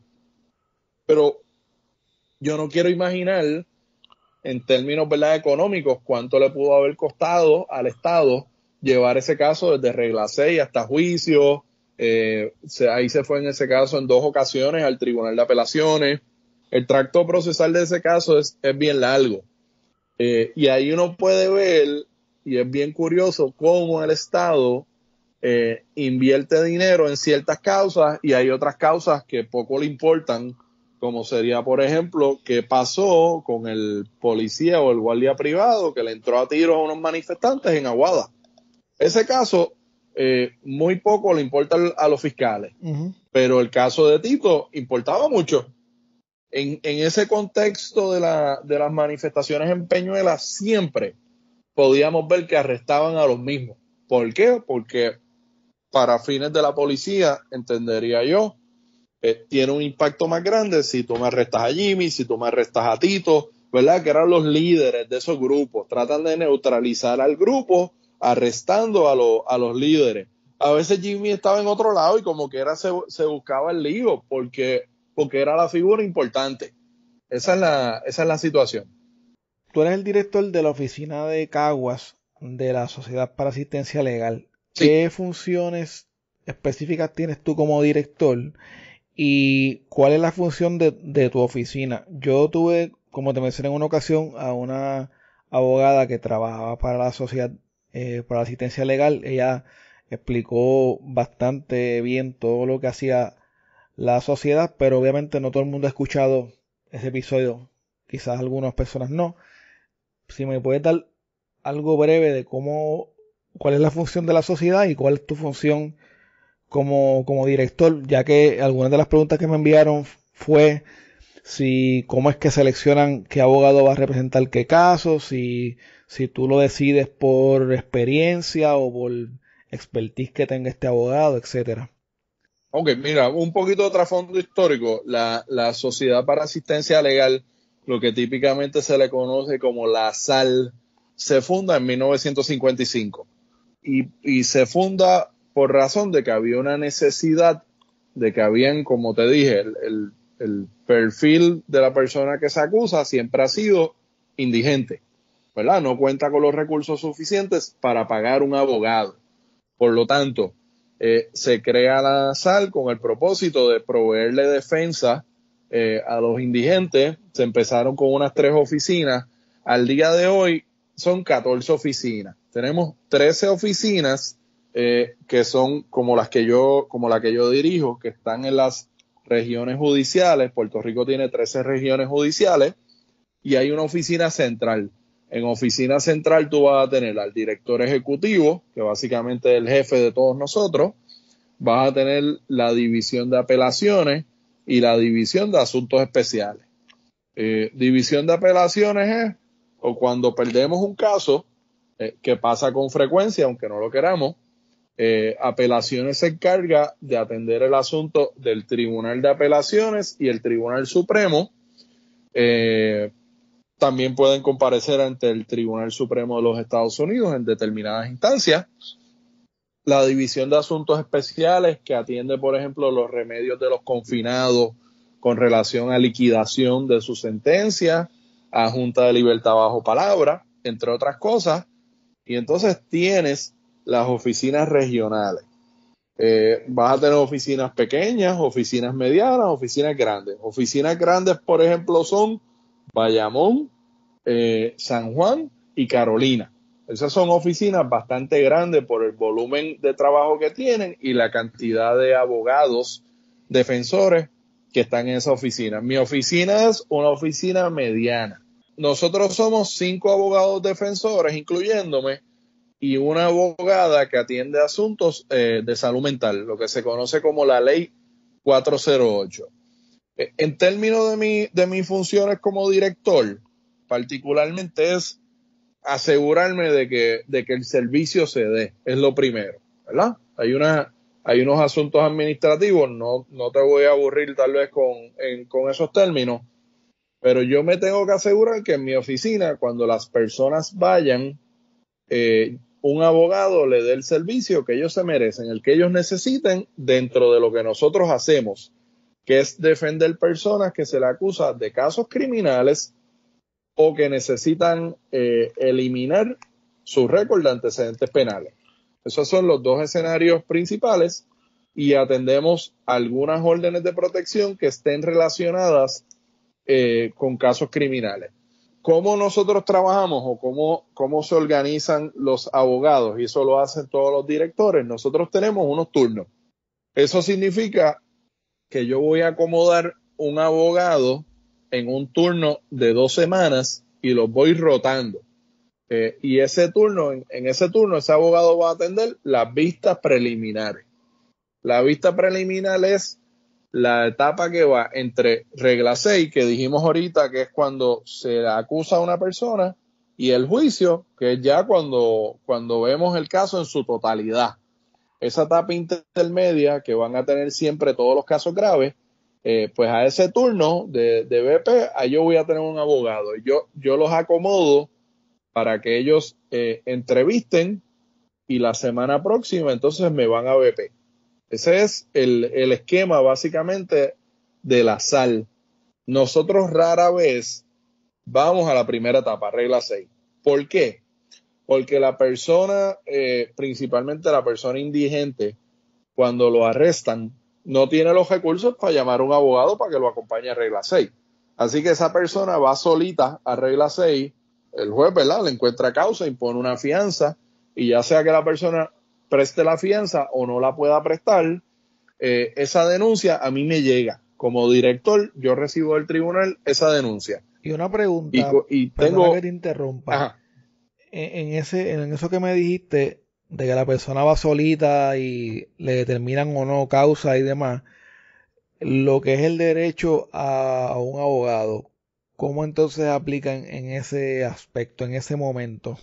Pero yo no quiero imaginar, en términos, ¿verdad?, económicos, cuánto le pudo haber costado al Estado llevar ese caso desde regla seis hasta juicio. Eh, se, ahí se fue en ese caso en dos ocasiones al Tribunal de Apelaciones. El tracto procesal de ese caso es, es bien largo. Eh, y ahí uno puede ver, y es bien curioso, cómo el Estado eh, invierte dinero en ciertas causas y hay otras causas que poco le importan, como sería, por ejemplo, qué pasó con el policía o el guardia privado que le entró a tiros a unos manifestantes en Aguada. Ese caso, eh, muy poco le importa a los fiscales, uh-huh. Pero el caso de Tito importaba mucho. En, en ese contexto de, la, de las manifestaciones en Peñuela, siempre podíamos ver que arrestaban a los mismos. ¿Por qué? Porque para fines de la policía, entendería yo, eh, tiene un impacto más grande si tú me arrestas a Jimmy, si tú me arrestas a Tito, ¿verdad? Que eran los líderes de esos grupos. Tratan de neutralizar al grupo arrestando a, lo, a los líderes. A veces Jimmy estaba en otro lado y como que era se, se buscaba el lío porque, porque era la figura importante. Esa es la, esa es la situación. Tú eres el director de la oficina de Caguas de la Sociedad para Asistencia Legal. Sí. ¿Qué funciones específicas tienes tú como director y cuál es la función de, de tu oficina? Yo tuve, como te mencioné en una ocasión, a una abogada que trabajaba para la Sociedad eh, para la Asistencia Legal. Ella explicó bastante bien todo lo que hacía la sociedad, pero obviamente no todo el mundo ha escuchado ese episodio, quizás algunas personas no. Si me puedes dar algo breve de cómo, cuál es la función de la sociedad y cuál es tu función como, como director, ya que algunas de las preguntas que me enviaron fue si cómo es que seleccionan qué abogado va a representar qué caso, si, si tú lo decides por experiencia o por expertise que tenga este abogado, etcétera. Ok, mira, un poquito de trasfondo histórico. La, la Sociedad para Asistencia Legal, lo que típicamente se le conoce como la S A L, se funda en mil novecientos cincuenta y cinco y, y se funda por razón de que había una necesidad, de que habían, como te dije, el, el, el perfil de la persona que se acusa siempre ha sido indigente, ¿verdad? No cuenta con los recursos suficientes para pagar un abogado. Por lo tanto, eh, se crea la S A L con el propósito de proveerle defensa eh, a los indigentes. Se empezaron con unas tres oficinas. Al día de hoy son catorce oficinas. Tenemos trece oficinas eh, que son como las que yo, como la que yo dirijo, que están en las regiones judiciales. Puerto Rico tiene trece regiones judiciales y hay una oficina central. En oficina central tú vas a tener al director ejecutivo, que básicamente es el jefe de todos nosotros. Vas a tener la división de apelaciones y la división de asuntos especiales. Eh, división de apelaciones es, o cuando perdemos un caso, eh, que pasa con frecuencia, aunque no lo queramos. Eh, apelaciones se encarga de atender el asunto del Tribunal de Apelaciones y el Tribunal Supremo. Eh, también pueden comparecer ante el Tribunal Supremo de los Estados Unidos en determinadas instancias. La División de Asuntos Especiales, que atiende, por ejemplo, los remedios de los confinados con relación a liquidación de su sentencia, a Junta de Libertad bajo palabra, entre otras cosas. Y entonces tienes las oficinas regionales. Eh, vas a tener oficinas pequeñas, oficinas medianas, oficinas grandes. Oficinas grandes, por ejemplo, son Bayamón, eh, San Juan y Carolina. Esas son oficinas bastante grandes por el volumen de trabajo que tienen y la cantidad de abogados defensores que están en esa oficina. Mi oficina es una oficina mediana. Nosotros somos cinco abogados defensores, incluyéndome, y una abogada que atiende asuntos eh, de salud mental, lo que se conoce como la ley cuatrocientos ocho. Eh, en términos de, mi, de mis funciones como director, particularmente es asegurarme de que, de que el servicio se dé, es lo primero, ¿verdad? Hay una, hay unos asuntos administrativos, no, no te voy a aburrir tal vez con, en, con esos términos, pero yo me tengo que asegurar que en mi oficina, cuando las personas vayan, eh, un abogado le dé el servicio que ellos se merecen, el que ellos necesiten dentro de lo que nosotros hacemos, que es defender personas que se le acusa de casos criminales o que necesitan eh, eliminar su récord de antecedentes penales. Esos son los dos escenarios principales y atendemos algunas órdenes de protección que estén relacionadas eh, con casos criminales. ¿Cómo nosotros trabajamos o cómo, cómo se organizan los abogados? Y eso lo hacen todos los directores. Nosotros tenemos unos turnos. Eso significa que yo voy a acomodar un abogado en un turno de dos semanas y los voy rotando. Eh, y ese turno, en, en ese turno, ese abogado va a atender las vistas preliminares. La vista preliminar es la etapa que va entre regla seis, que dijimos ahorita, que es cuando se acusa a una persona, y el juicio, que es ya cuando, cuando vemos el caso en su totalidad. Esa etapa intermedia, que van a tener siempre todos los casos graves, eh, pues a ese turno de, de B P, ahí yo voy a tener un abogado. Y yo, yo los acomodo para que ellos eh, entrevisten y la semana próxima entonces me van a B P. Ese es el, el esquema básicamente de la S A L. Nosotros rara vez vamos a la primera etapa, regla seis. ¿Por qué? Porque la persona, eh, principalmente la persona indigente, cuando lo arrestan, no tiene los recursos para llamar a un abogado para que lo acompañe a regla seis. Así que esa persona va solita a regla seis, el juez, ¿verdad?, le encuentra causa, impone una fianza, y ya sea que la persona preste la fianza o no la pueda prestar, eh, esa denuncia a mí me llega. Como director, yo recibo del tribunal esa denuncia. Y una pregunta, y, y tengo que te interrumpa. Ajá. En, en ese, en eso que me dijiste, de que la persona va solita y le determinan o no causa y demás, lo que es el derecho a, a un abogado, ¿cómo entonces aplican en ese aspecto, en ese momento?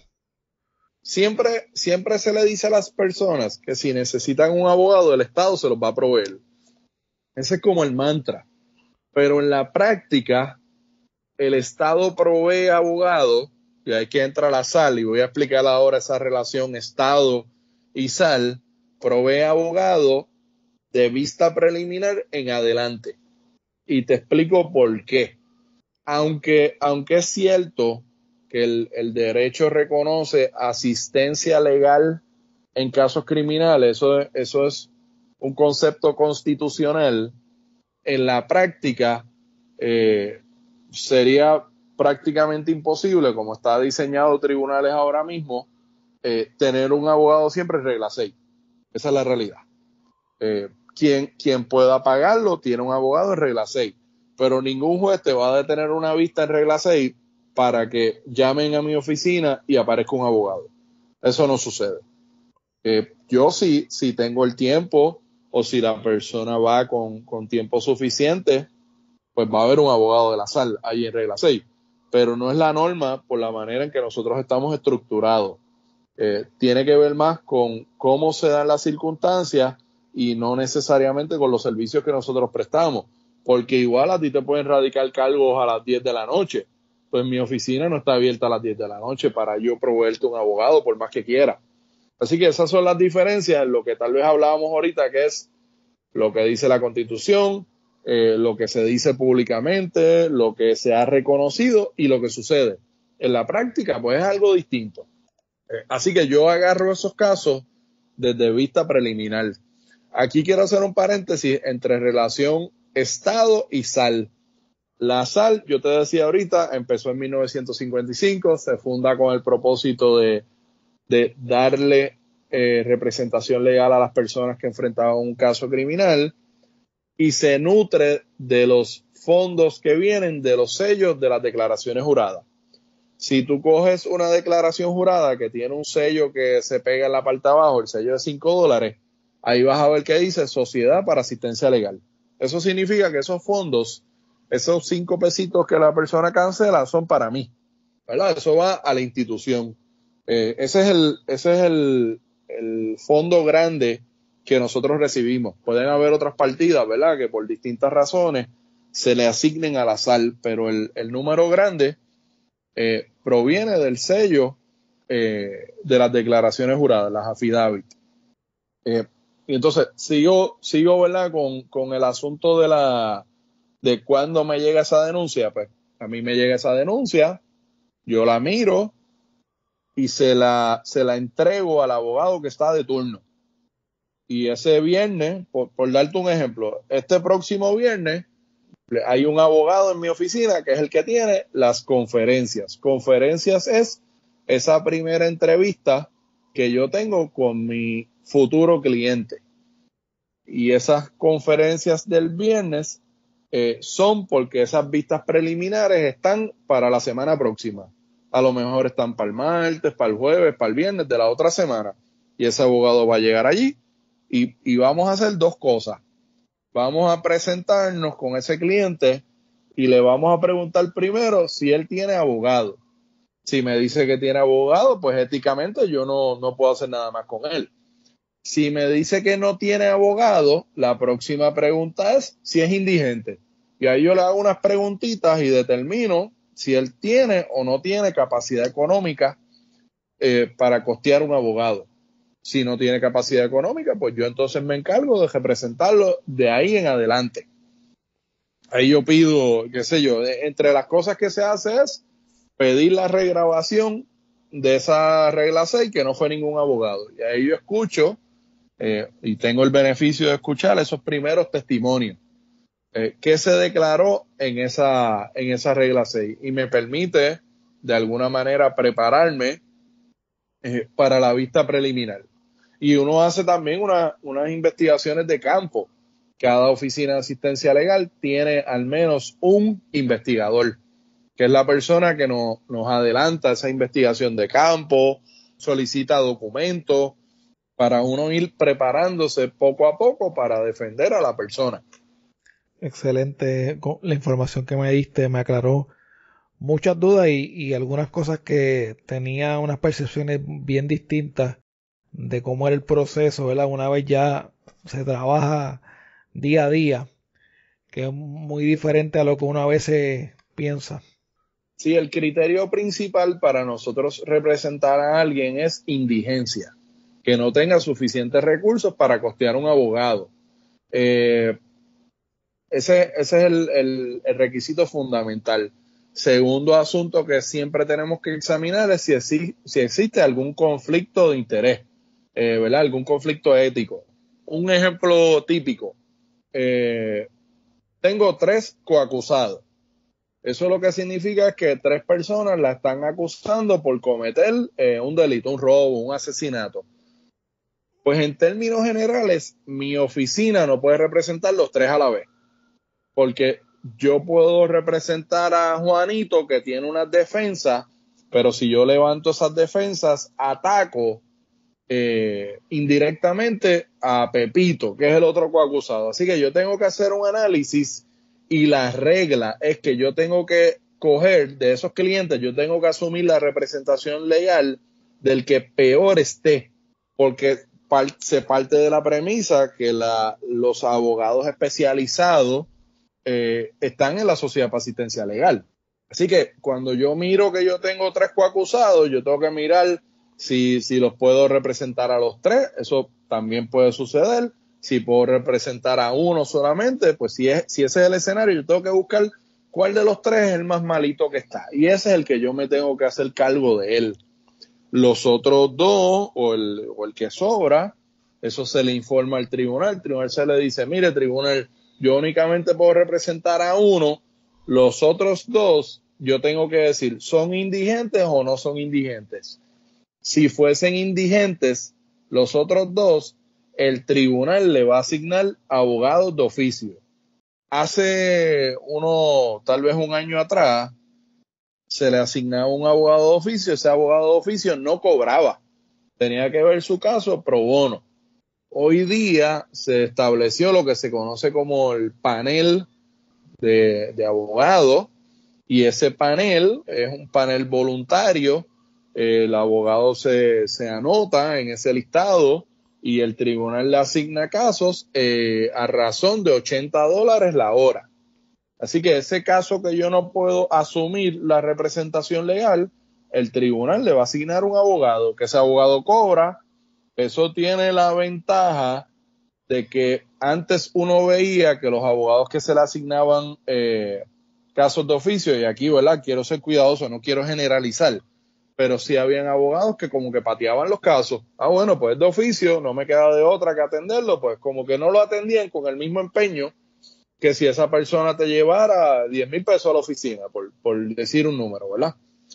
Siempre, siempre se le dice a las personas que si necesitan un abogado, el Estado se los va a proveer. Ese es como el mantra. Pero en la práctica, el Estado provee abogado, y hay que entrar a la S A L, y voy a explicar ahora esa relación Estado y S A L, provee abogado de vista preliminar en adelante. Y te explico por qué. Aunque, aunque es cierto que el, el derecho reconoce asistencia legal en casos criminales, eso, eso es un concepto constitucional, en la práctica eh, sería prácticamente imposible, como está diseñado tribunales ahora mismo, eh, tener un abogado siempre en regla seis. Esa es la realidad. Eh, quien, quien pueda pagarlo tiene un abogado en regla seis, pero ningún juez te va a detener una vista en regla seis para que llamen a mi oficina y aparezca un abogado. Eso no sucede. Eh, yo sí, si tengo el tiempo o si la persona va con, con tiempo suficiente, pues va a haber un abogado de la S A L ahí en regla seis. Pero no es la norma por la manera en que nosotros estamos estructurados. Eh, tiene que ver más con cómo se dan las circunstancias y no necesariamente con los servicios que nosotros prestamos, porque igual a ti te pueden radicar cargos a las diez de la noche, pues mi oficina no está abierta a las diez de la noche para yo proveerte un abogado por más que quiera. Así que esas son las diferencias, lo que tal vez hablábamos ahorita, que es lo que dice la Constitución, eh, lo que se dice públicamente, lo que se ha reconocido y lo que sucede. En la práctica, pues es algo distinto. Eh, así que yo agarro esos casos desde vista preliminar. Aquí quiero hacer un paréntesis entre relación Estado y S A L. La S A L, yo te decía ahorita, empezó en mil novecientos cincuenta y cinco, se funda con el propósito de, de darle eh, representación legal a las personas que enfrentaban un caso criminal y se nutre de los fondos que vienen de los sellos de las declaraciones juradas. Si tú coges una declaración jurada que tiene un sello que se pega en la parte de abajo, el sello de cinco dólares, ahí vas a ver que dice Sociedad para Asistencia Legal. Eso significa que esos fondos, esos cinco pesitos que la persona cancela, son para mí, ¿verdad? Eso va a la institución. Eh, ese es el, ese es el, el fondo grande que nosotros recibimos. Pueden haber otras partidas, ¿verdad?, que por distintas razones se le asignen a la S A L, pero el, el número grande Eh, proviene del sello eh, de las declaraciones juradas, las affidavit. Eh, y entonces sigo, sigo ¿verdad? Con, con el asunto de la de cuándo me llega esa denuncia. Pues a mí me llega esa denuncia, yo la miro y se la, se la entrego al abogado que está de turno. Y ese viernes, por, por darte un ejemplo, este próximo viernes hay un abogado en mi oficina que es el que tiene las conferencias. Conferencias es esa primera entrevista que yo tengo con mi futuro cliente. Y esas conferencias del viernes eh, son porque esas vistas preliminares están para la semana próxima. A lo mejor están para el martes, para el jueves, para el viernes de la otra semana. Y ese abogado va a llegar allí y, y vamos a hacer dos cosas. Vamos a presentarnos con ese cliente y le vamos a preguntar primero si él tiene abogado. Si me dice que tiene abogado, pues éticamente yo no, no puedo hacer nada más con él. Si me dice que no tiene abogado, la próxima pregunta es si es indigente. Y ahí yo le hago unas preguntitas y determino si él tiene o no tiene capacidad económica eh, para costear un abogado. Si no tiene capacidad económica, pues yo entonces me encargo de representarlo de ahí en adelante. Ahí yo pido, qué sé yo, de, entre las cosas que se hace es pedir la regrabación de esa regla seis que no fue ningún abogado. Y ahí yo escucho eh, y tengo el beneficio de escuchar esos primeros testimonios. Eh, ¿Qué se declaró en esa, en esa regla seis? Y me permite de alguna manera prepararme eh, para la vista preliminar. Y uno hace también una, unas investigaciones de campo. Cada oficina de asistencia legal tiene al menos un investigador, que es la persona que nos, nos adelanta esa investigación de campo, solicita documentos, para uno ir preparándose poco a poco para defender a la persona. Excelente. La información que me diste me aclaró muchas dudas y, y algunas cosas que tenía unas percepciones bien distintas de cómo era el proceso, ¿verdad? Una vez ya se trabaja día a día, que es muy diferente a lo que uno a veces piensa. Sí, el criterio principal para nosotros representar a alguien es indigencia, que no tenga suficientes recursos para costear un abogado. Eh, ese, ese es el, el, el requisito fundamental. Segundo asunto que siempre tenemos que examinar es si, exi- si existe algún conflicto de interés. Eh, ¿verdad? Algún conflicto ético. Un ejemplo típico. Eh, tengo tres coacusados. Eso lo que significa es que tres personas la están acusando por cometer eh, un delito, un robo, un asesinato. Pues en términos generales, mi oficina no puede representar los tres a la vez. Porque yo puedo representar a Juanito que tiene unas defensas, pero si yo levanto esas defensas, ataco Eh, indirectamente a Pepito, que es el otro coacusado. Así que yo tengo que hacer un análisis y la regla es que yo tengo que coger de esos clientes, yo tengo que asumir la representación legal del que peor esté, porque par- se parte de la premisa que la, los abogados especializados eh, están en la sociedad para asistencia legal. Así que cuando yo miro que yo tengo tres coacusados, yo tengo que mirar si, si los puedo representar a los tres, eso también puede suceder. Si puedo representar a uno solamente, pues si, es, si ese es el escenario, yo tengo que buscar cuál de los tres es el más malito que está. Y ese es el que yo me tengo que hacer cargo de él. Los otros dos, o el, o el que sobra, eso se le informa al tribunal. El tribunal se le dice, mire, tribunal, yo únicamente puedo representar a uno. Los otros dos, yo tengo que decir, ¿son indigentes o no son indigentes? Si fuesen indigentes, los otros dos, el tribunal le va a asignar abogados de oficio. Hace uno, tal vez un año atrás, se le asignaba un abogado de oficio, ese abogado de oficio no cobraba, tenía que ver su caso pro bono. Hoy día se estableció lo que se conoce como el panel de, de abogados, y ese panel es un panel voluntario. El abogado se, se anota en ese listado y el tribunal le asigna casos eh, a razón de ochenta dólares la hora. Así que ese caso que yo no puedo asumir la representación legal, el tribunal le va a asignar un abogado, que ese abogado cobra. Eso tiene la ventaja de que antes uno veía que los abogados que se le asignaban eh, casos de oficio, y aquí, ¿verdad? Quiero ser cuidadoso, no quiero generalizar, pero sí habían abogados que como que pateaban los casos. Ah, bueno, pues de oficio, no me queda de otra que atenderlo, pues como que no lo atendían con el mismo empeño que si esa persona te llevara diez mil pesos a la oficina, por, por decir un número, ¿verdad?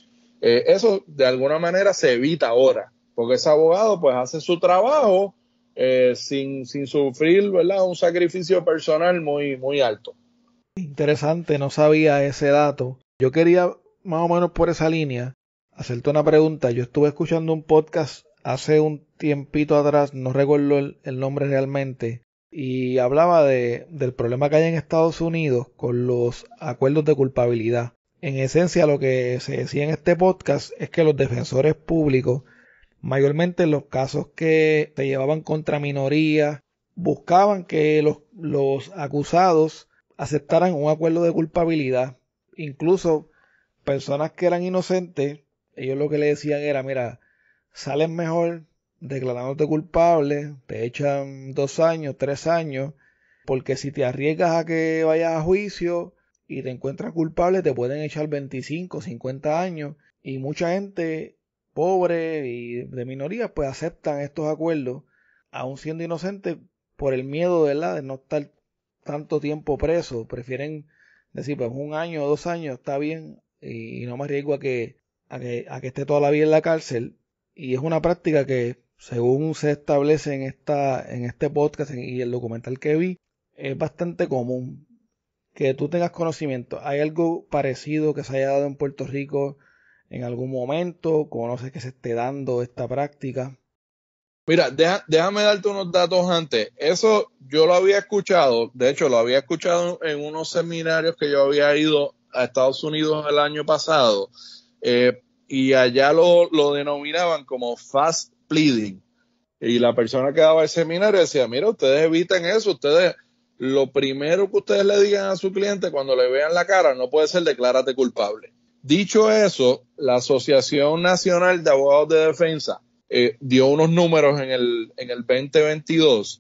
Eh, eso de alguna manera se evita ahora, porque ese abogado pues hace su trabajo eh, sin, sin sufrir, ¿verdad?, un sacrificio personal muy, muy alto. Interesante, no sabía ese dato. Yo quería, más o menos por esa línea, hacerte una pregunta. Yo estuve escuchando un podcast hace un tiempito atrás, no recuerdo el, el nombre realmente, y hablaba de, del problema que hay en Estados Unidos con los acuerdos de culpabilidad. En esencia, lo que se decía en este podcast es que los defensores públicos, mayormente en los casos que se llevaban contra minorías, buscaban que los, los acusados aceptaran un acuerdo de culpabilidad. Incluso personas que eran inocentes, ellos lo que le decían era, mira, sales mejor declarándote culpable, te echan dos años, tres años, porque si te arriesgas a que vayas a juicio y te encuentras culpable, te pueden echar veinticinco, cincuenta años, y mucha gente pobre y de minoría pues aceptan estos acuerdos, aun siendo inocentes, por el miedo, ¿verdad?, de no estar tanto tiempo preso. Prefieren decir, pues un año o dos años está bien y no me arriesgo a que, a que, a que esté toda la vida en la cárcel. Y es una práctica que, según se establece en esta, en este podcast y el documental que vi, es bastante común que tú tengas conocimiento. ¿Hay algo parecido que se haya dado en Puerto Rico en algún momento? ¿Conoces que se esté dando esta práctica? Mira, deja, déjame darte unos datos antes. Eso yo lo había escuchado, de hecho lo había escuchado en unos seminarios que yo había ido a Estados Unidos el año pasado, eh, y allá lo, lo denominaban como fast pleading. Y la persona que daba el seminario decía, mira, ustedes eviten eso, ustedes, lo primero que ustedes le digan a su cliente cuando le vean la cara no puede ser declárate culpable. Dicho eso, la Asociación Nacional de Abogados de Defensa Eh, dio unos números en el, en el veinte veintidós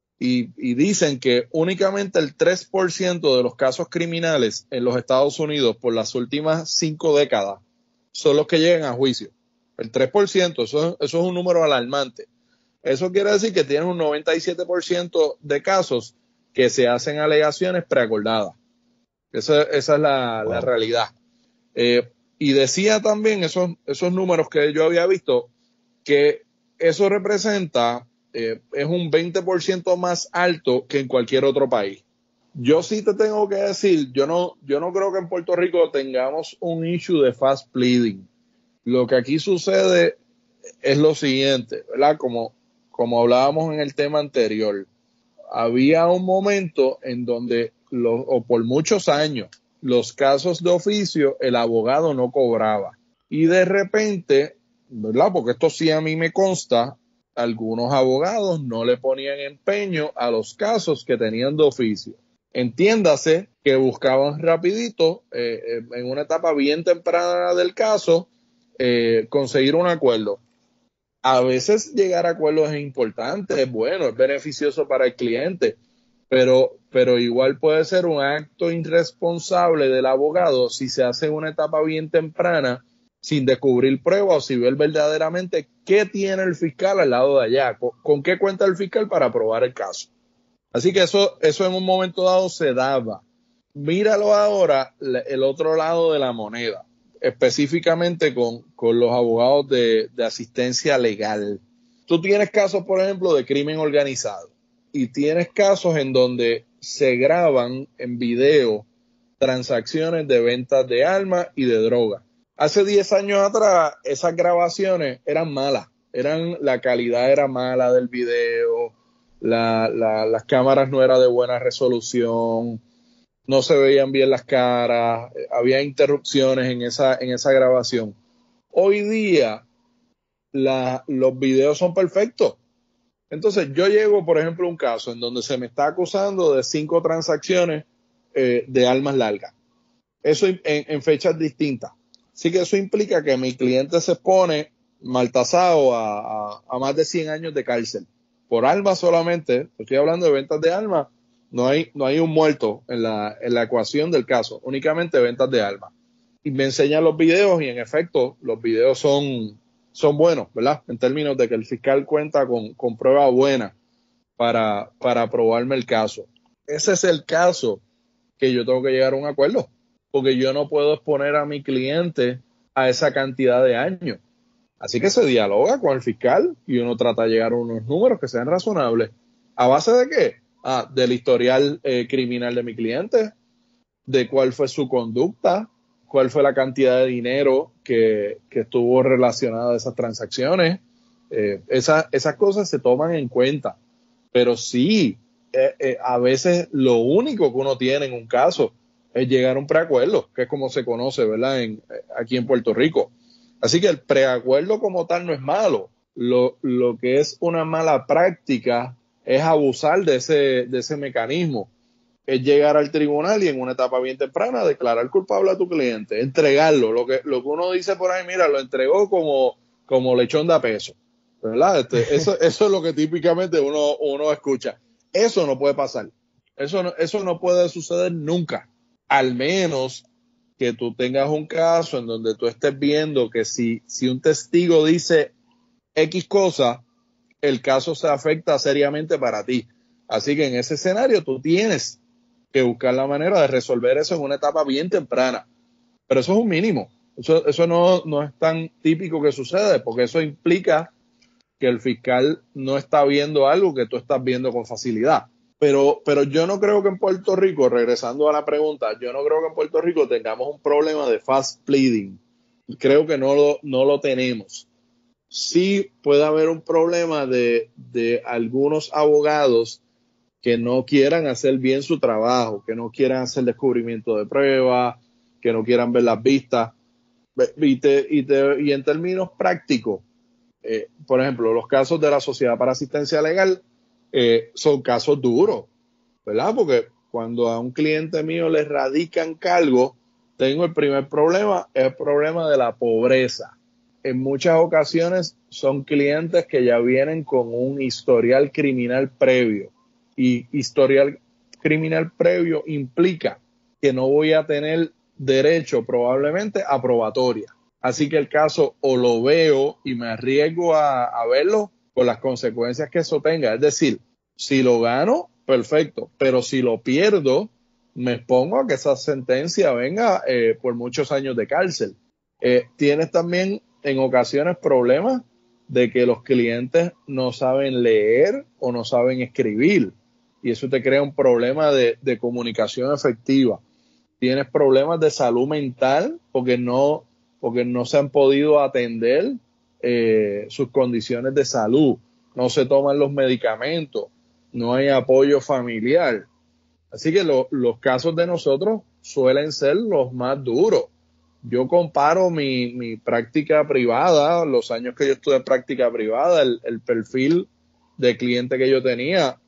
y, y dicen que únicamente el tres por ciento de los casos criminales en los Estados Unidos por las últimas cinco décadas son los que llegan a juicio. El tres por ciento, eso, eso es un número alarmante. Eso quiere decir que tienen un noventa y siete por ciento de casos que se hacen alegaciones preacordadas. Esa, esa es la, wow. la realidad. Eh, y decía también esos, esos números que yo había visto, que eso representa, eh, es un veinte por ciento más alto que en cualquier otro país. Yo sí te tengo que decir, yo no, yo no creo que en Puerto Rico tengamos un issue de fast pleading. Lo que aquí sucede es lo siguiente, ¿verdad? Como, como hablábamos en el tema anterior, había un momento en donde, lo, o por muchos años, los casos de oficio, el abogado no cobraba. Y de repente ¿verdad? Porque esto sí a mí me consta, algunos abogados no le ponían empeño a los casos que tenían de oficio. Entiéndase que buscaban rapidito, eh, eh, en una etapa bien temprana del caso, eh, conseguir un acuerdo. A veces llegar a acuerdos es importante, es bueno, es beneficioso para el cliente, pero, pero igual puede ser un acto irresponsable del abogado si se hace en una etapa bien temprana, sin descubrir pruebas o si ver verdaderamente qué tiene el fiscal al lado de allá, con, con qué cuenta el fiscal para probar el caso. Así que eso, eso en un momento dado se daba. Míralo ahora, el otro lado de la moneda, específicamente con, con los abogados de, de asistencia legal. Tú tienes casos, por ejemplo, de crimen organizado y tienes casos en donde se graban en video transacciones de ventas de armas y de droga. Hace diez años atrás, esas grabaciones eran malas, eran, la calidad era mala del video, la, la, las cámaras no eran de buena resolución, no se veían bien las caras, había interrupciones en esa, en esa grabación. Hoy día, la, los videos son perfectos. Entonces, yo llego, por ejemplo, a un caso en donde se me está acusando de cinco transacciones eh, de armas largas. Eso en, en fechas distintas. Así que eso implica que mi cliente se expone mal tasado a, a, a más de cien años de cárcel. Por armas solamente, estoy hablando de ventas de armas, no hay, no hay un muerto en la, en la ecuación del caso, únicamente ventas de armas. Y me enseñan los videos y en efecto los videos son, son buenos, ¿verdad? En términos de que el fiscal cuenta con, con prueba buena para, para probarme el caso. Ese es el caso que yo tengo que llegar a un acuerdo, porque yo no puedo exponer a mi cliente a esa cantidad de años. Así que se dialoga con el fiscal y uno trata de llegar a unos números que sean razonables. ¿A base de qué? Ah, del historial eh, criminal de mi cliente, de cuál fue su conducta, cuál fue la cantidad de dinero que, que estuvo relacionada a esas transacciones. Eh, esa, esas cosas se toman en cuenta. Pero sí, eh, eh, a veces lo único que uno tiene en un caso es llegar a un preacuerdo, que es como se conoce, ¿verdad? En, aquí en Puerto Rico. Así que el preacuerdo como tal no es malo. Lo, lo que es una mala práctica es abusar de ese, de ese mecanismo. Es llegar al tribunal y en una etapa bien temprana declarar culpable a tu cliente, entregarlo. Lo que, lo que uno dice por ahí, mira, lo entregó como, como lechón de a peso, ¿verdad? Este, eso, eso es lo que típicamente uno, uno escucha. Eso no puede pasar. Eso no, eso no puede suceder nunca. Al menos que tú tengas un caso en donde tú estés viendo que si, si un testigo dice X cosa, el caso se afecta seriamente para ti. Así que en ese escenario tú tienes que buscar la manera de resolver eso en una etapa bien temprana. Pero eso es un mínimo. Eso, eso no, no es tan típico que sucede, porque eso implica que el fiscal no está viendo algo que tú estás viendo con facilidad. Pero, pero yo no creo que en Puerto Rico, regresando a la pregunta, yo no creo que en Puerto Rico tengamos un problema de fast pleading. Creo que no lo, no lo tenemos. Sí puede haber un problema de, de algunos abogados que no quieran hacer bien su trabajo, que no quieran hacer descubrimiento de pruebas, que no quieran ver las vistas. Y, te, y, te, y en términos prácticos, eh, por ejemplo, los casos de la Sociedad para Asistencia Legal eh, son casos duros, ¿verdad? Porque cuando a un cliente mío le radican cargos, tengo el primer problema, es el problema de la pobreza. En muchas ocasiones son clientes que ya vienen con un historial criminal previo. Y historial criminal previo implica que no voy a tener derecho probablemente a probatoria. Así que el caso o lo veo y me arriesgo a, a verlo por las consecuencias que eso tenga. Es decir, si lo gano, perfecto, pero si lo pierdo, me expongo a que esa sentencia venga eh, por muchos años de cárcel. Eh, tienes también en ocasiones problemas de que los clientes no saben leer o no saben escribir. Y eso te crea un problema de, de comunicación efectiva. Tienes problemas de salud mental porque no, porque no se han podido atender eh, sus condiciones de salud. No se toman los medicamentos. No hay apoyo familiar. Así que lo, los casos de nosotros suelen ser los más duros. yo comparo mi, mi práctica privada, los años que yo estuve en práctica privada, el, el perfil de cliente que yo tenía,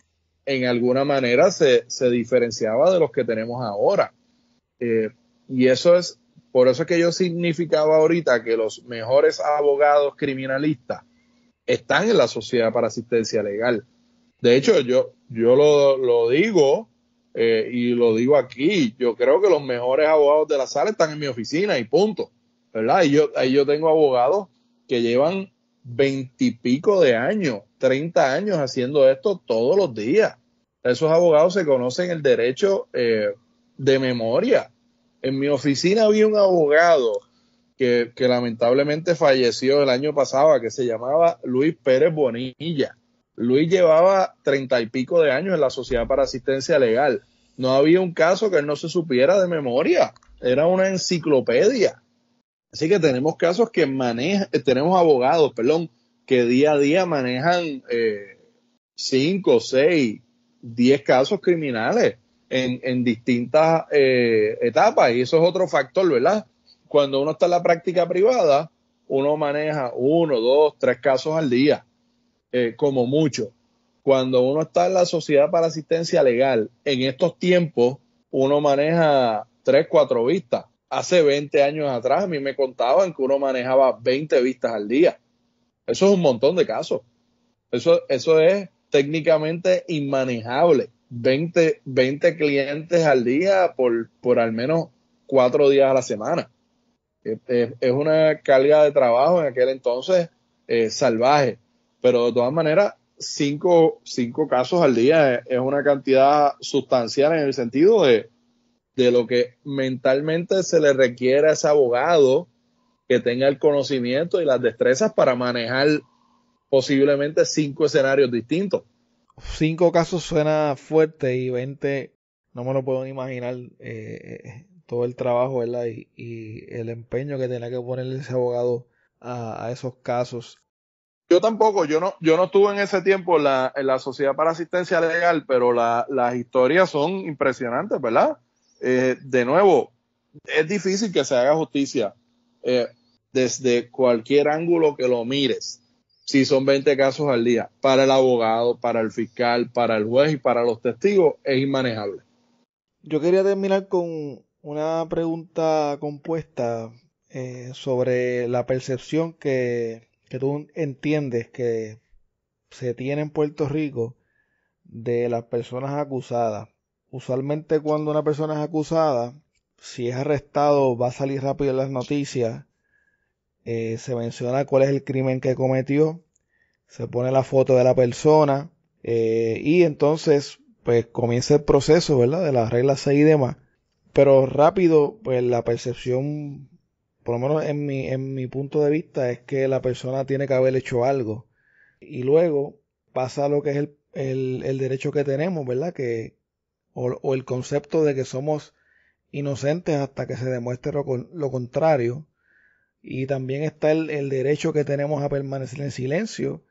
en alguna manera se, se diferenciaba de los que tenemos ahora. Eh, y eso es, por eso es que yo significaba ahorita que los mejores abogados criminalistas están en la Sociedad para Asistencia Legal. De hecho, yo, yo lo, lo digo eh, y lo digo aquí, yo creo que los mejores abogados de la sala están en mi oficina y punto, ¿verdad? Y yo, ahí yo tengo abogados que llevan veintipico de años, treinta años haciendo esto todos los días. Esos abogados se conocen el derecho eh, de memoria. En mi oficina había un abogado que, que lamentablemente falleció el año pasado, que se llamaba Luis Pérez Bonilla. Luis llevaba treinta y pico de años en la Sociedad para Asistencia Legal. No había un caso que él no se supiera de memoria. Era una enciclopedia. Así que tenemos casos que manejan, tenemos abogados, perdón, que día a día manejan eh, cinco, seis, diez casos criminales en, en distintas eh, etapas. Y eso es otro factor, ¿verdad? Cuando uno está en la práctica privada, uno maneja uno, dos, tres casos al día. Eh, como mucho. Cuando uno está en la Sociedad para Asistencia Legal, en estos tiempos, uno maneja tres, cuatro vistas. Hace veinte años atrás, a mí me contaban que uno manejaba veinte vistas al día. Eso es un montón de casos. Eso, eso es técnicamente inmanejable. veinte, veinte clientes al día por, por al menos cuatro días a la semana. Es, es, es una carga de trabajo en aquel entonces eh, salvaje. Pero de todas maneras, cinco, cinco casos al día es, es una cantidad sustancial en el sentido de, de lo que mentalmente se le requiere a ese abogado que tenga el conocimiento y las destrezas para manejar posiblemente cinco escenarios distintos. Cinco casos suena fuerte y veinte, no me lo puedo imaginar eh, todo el trabajo, ¿verdad? Y, y el empeño que tenía que ponerle ese abogado a, a esos casos. Yo tampoco, yo no, yo no estuve en ese tiempo en la, en la Sociedad para Asistencia Legal, pero la, las historias son impresionantes, ¿verdad? Eh, de nuevo, es difícil que se haga justicia eh, desde cualquier ángulo que lo mires. Si son veinte casos al día, para el abogado, para el fiscal, para el juez y para los testigos, es inmanejable. Yo quería terminar con una pregunta compuesta eh, sobre la percepción que que tú entiendes que se tiene en Puerto Rico de las personas acusadas. Usualmente cuando una persona es acusada, si es arrestado va a salir rápido en las noticias, eh, se menciona cuál es el crimen que cometió, se pone la foto de la persona eh, y entonces pues comienza el proceso, ¿verdad? De las reglas seis y demás. Pero rápido pues la percepción, por lo menos en mi, en mi punto de vista, es que la persona tiene que haber hecho algo. Y luego pasa lo que es el, el, el derecho que tenemos, ¿verdad? Que, o, o el concepto de que somos inocentes hasta que se demuestre lo, lo contrario. Y también está el, el derecho que tenemos a permanecer en silencio.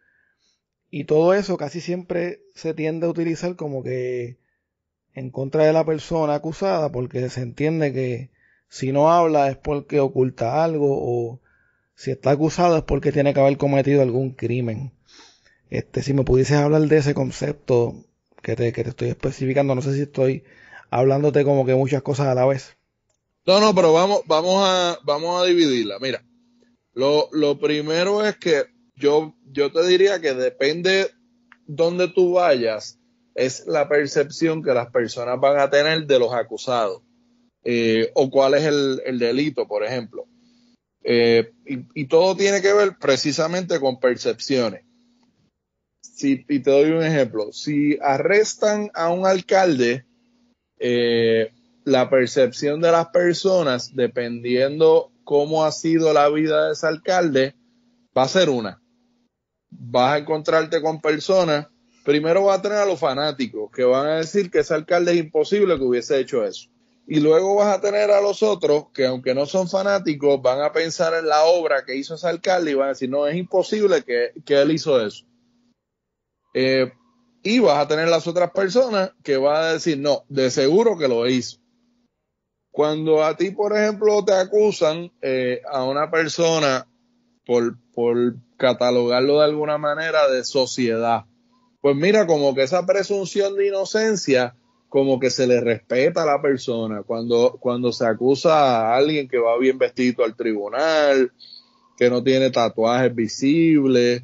Y todo eso casi siempre se tiende a utilizar como que en contra de la persona acusada, porque se entiende que si no habla es porque oculta algo, o si está acusado es porque tiene que haber cometido algún crimen. Este, si me pudieses hablar de ese concepto que te, que te estoy especificando, no sé si estoy hablándote como que muchas cosas a la vez. No, no, pero vamos, vamos a, vamos a dividirla. Mira, lo, lo primero es que yo, yo te diría que depende donde tú vayas, es la percepción que las personas van a tener de los acusados. Eh, o cuál es el, el delito, por ejemplo. Eh, y, y todo tiene que ver precisamente con percepciones. Si, y te doy un ejemplo. Si arrestan a un alcalde, eh, la percepción de las personas, dependiendo cómo ha sido la vida de ese alcalde, va a ser una. Vas a encontrarte con personas, primero va a tener a los fanáticos, que van a decir que ese alcalde es imposible que hubiese hecho eso. Y luego vas a tener a los otros que, aunque no son fanáticos, van a pensar en la obra que hizo ese alcalde y van a decir, no, es imposible que, que él hizo eso. Eh, y vas a tener las otras personas que van a decir, no, de seguro que lo hizo. cuando a ti, por ejemplo, te acusan eh, a una persona por, por catalogarlo de alguna manera de sociedad, pues mira, como que esa presunción de inocencia, como que se le respeta a la persona. Cuando, cuando se acusa a alguien que va bien vestido al tribunal, que no tiene tatuajes visibles,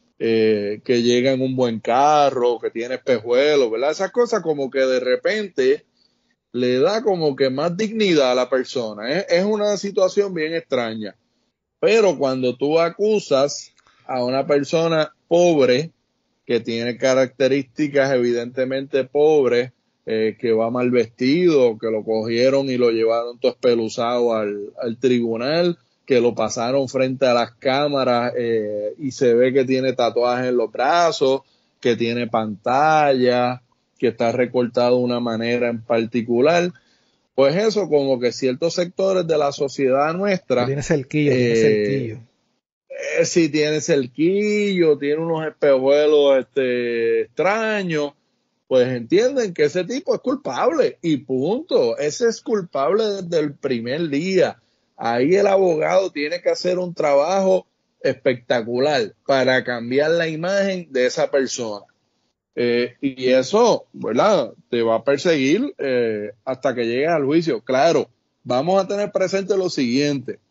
eh, que llega en un buen carro, que tiene espejuelos, ¿verdad? Esas cosas como que de repente le da como que más dignidad a la persona. Es, es una situación bien extraña. Pero cuando tú acusas a una persona pobre, que tiene características evidentemente pobres, eh, que va mal vestido, que lo cogieron y lo llevaron todo espeluzado al, al tribunal, que lo pasaron frente a las cámaras eh, y se ve que tiene tatuajes en los brazos, que tiene pantalla, que está recortado de una manera en particular, pues eso como que ciertos sectores de la sociedad nuestra... Tiene cerquillo, eh, tiene cerquillo. Eh, si tiene cerquillo, tiene unos espejuelos este, extraños, pues entienden que ese tipo es culpable y punto. Ese es culpable desde el primer día. Ahí el abogado tiene que hacer un trabajo espectacular para cambiar la imagen de esa persona. Eh, y eso, ¿verdad? Te va a perseguir eh, hasta que llegues al juicio. Claro, vamos a tener presente lo siguiente,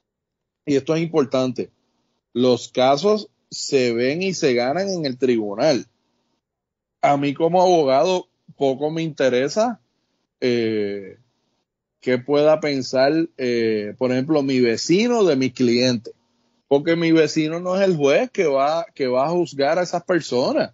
y esto es importante. Los casos se ven y se ganan en el tribunal. A mí como abogado poco me interesa eh, qué pueda pensar, eh, por ejemplo, mi vecino de mi cliente, porque mi vecino no es el juez que va, que va a juzgar a esas personas.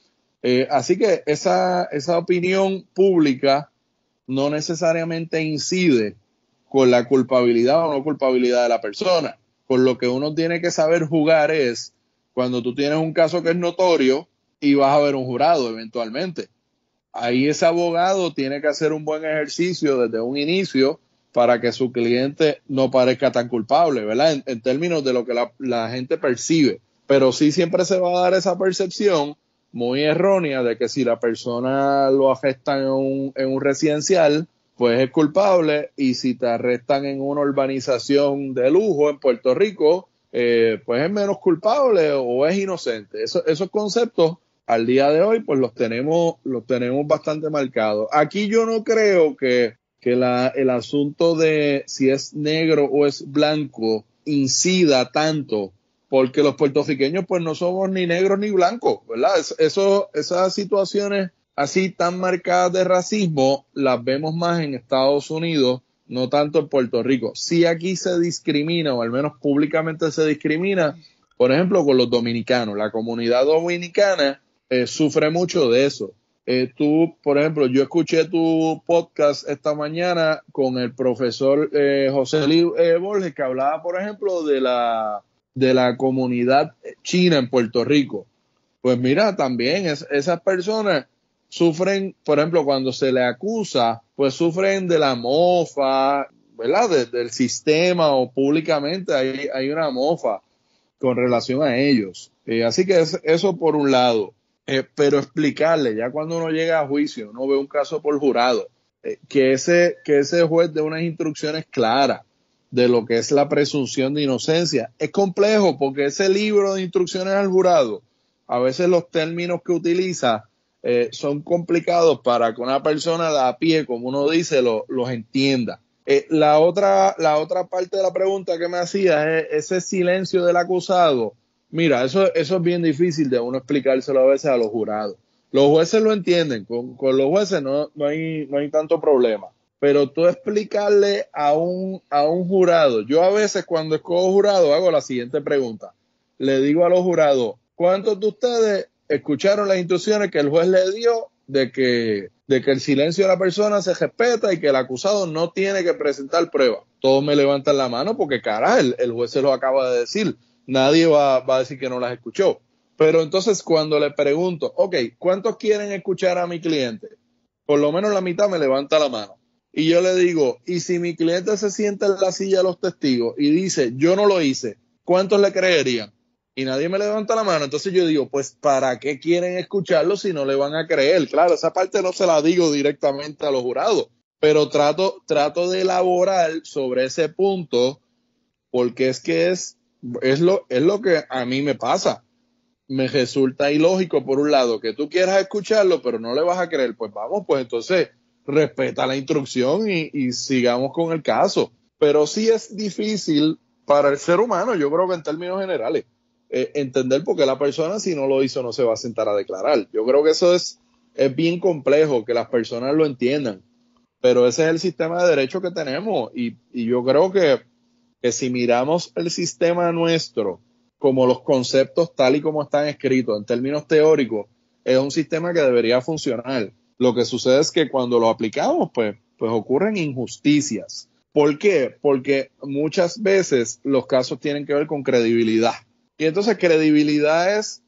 Eh, así que esa, esa opinión pública no necesariamente incide con la culpabilidad o no culpabilidad de la persona. Por lo que uno tiene que saber jugar es cuando tú tienes un caso que es notorio y vas a ver un jurado eventualmente. Ahí ese abogado tiene que hacer un buen ejercicio desde un inicio para que su cliente no parezca tan culpable, ¿verdad? En, en términos de lo que la, la gente percibe. Pero sí siempre se va a dar esa percepción muy errónea de que si la persona lo afecta en un, en un residencial, pues es culpable, y si te arrestan en una urbanización de lujo en Puerto Rico, eh, pues es menos culpable o es inocente. Eso, esos conceptos al día de hoy pues los tenemos, los tenemos bastante marcados. Aquí yo no creo que, que la, el asunto de si es negro o es blanco incida tanto, porque los puertorriqueños pues no somos ni negros ni blancos, ¿verdad? Eso, esas situaciones así tan marcadas de racismo las vemos más en Estados Unidos, no tanto en Puerto Rico. Sí, aquí se discrimina, o al menos públicamente se discrimina, por ejemplo, con los dominicanos. La comunidad dominicana eh, sufre mucho de eso. Eh, tú, por ejemplo, yo escuché tu podcast esta mañana con el profesor eh, José Luis eh, Borges, que hablaba, por ejemplo, de la, de la comunidad china en Puerto Rico. Pues mira, también es, esas personas sufren, por ejemplo, cuando se le acusa, pues sufren de la mofa, ¿verdad? De, del sistema, o públicamente hay, hay una mofa con relación a ellos. Eh, así que es, eso por un lado. Eh, pero explicarle, ya cuando uno llega a juicio, uno ve un caso por jurado, eh, que, ese, que ese juez dé unas instrucciones claras de lo que es la presunción de inocencia. Es complejo porque ese libro de instrucciones al jurado, a veces los términos que utiliza Eh, son complicados para que una persona de a pie, como uno dice, lo, los entienda. Eh, la otra, la otra parte de la pregunta que me hacía es ese silencio del acusado. Mira, eso, eso es bien difícil de uno explicárselo a veces a los jurados. Los jueces lo entienden, con, con los jueces no, no hay, no hay tanto problema. Pero tú explicarle a un, a un jurado, yo a veces cuando escojo jurado hago la siguiente pregunta. Le digo a los jurados, ¿cuántos de ustedes escucharon las instrucciones que el juez le dio de que, de que el silencio de la persona se respeta y que el acusado no tiene que presentar pruebas? Todos me levantan la mano porque, carajo, el, el juez se lo acaba de decir. Nadie va, va a decir que no las escuchó. Pero entonces cuando le pregunto, ok, ¿cuántos quieren escuchar a mi cliente? Por lo menos la mitad me levanta la mano. Y yo le digo, ¿y si mi cliente se sienta en la silla de los testigos y dice, yo no lo hice, ¿cuántos le creerían? Y nadie me levanta la mano. Entonces yo digo, pues, ¿para qué quieren escucharlo si no le van a creer? Claro, esa parte no se la digo directamente a los jurados, pero trato, trato de elaborar sobre ese punto porque es que es, es, lo, es lo que a mí me pasa. Me resulta ilógico, por un lado, que tú quieras escucharlo, pero no le vas a creer. Pues vamos, pues entonces respeta la instrucción y, y sigamos con el caso. Pero sí es difícil para el ser humano, yo creo que en términos generales, eh, entender por qué la persona, si no lo hizo, no se va a sentar a declarar. Yo creo que eso es, es bien complejo, que las personas lo entiendan. Pero ese es el sistema de derecho que tenemos. Y, y yo creo que, que si miramos el sistema nuestro como los conceptos tal y como están escritos en términos teóricos, es un sistema que debería funcionar. Lo que sucede es que cuando lo aplicamos, pues, pues ocurren injusticias. ¿Por qué? Porque muchas veces los casos tienen que ver con credibilidad. Y entonces credibilidad es,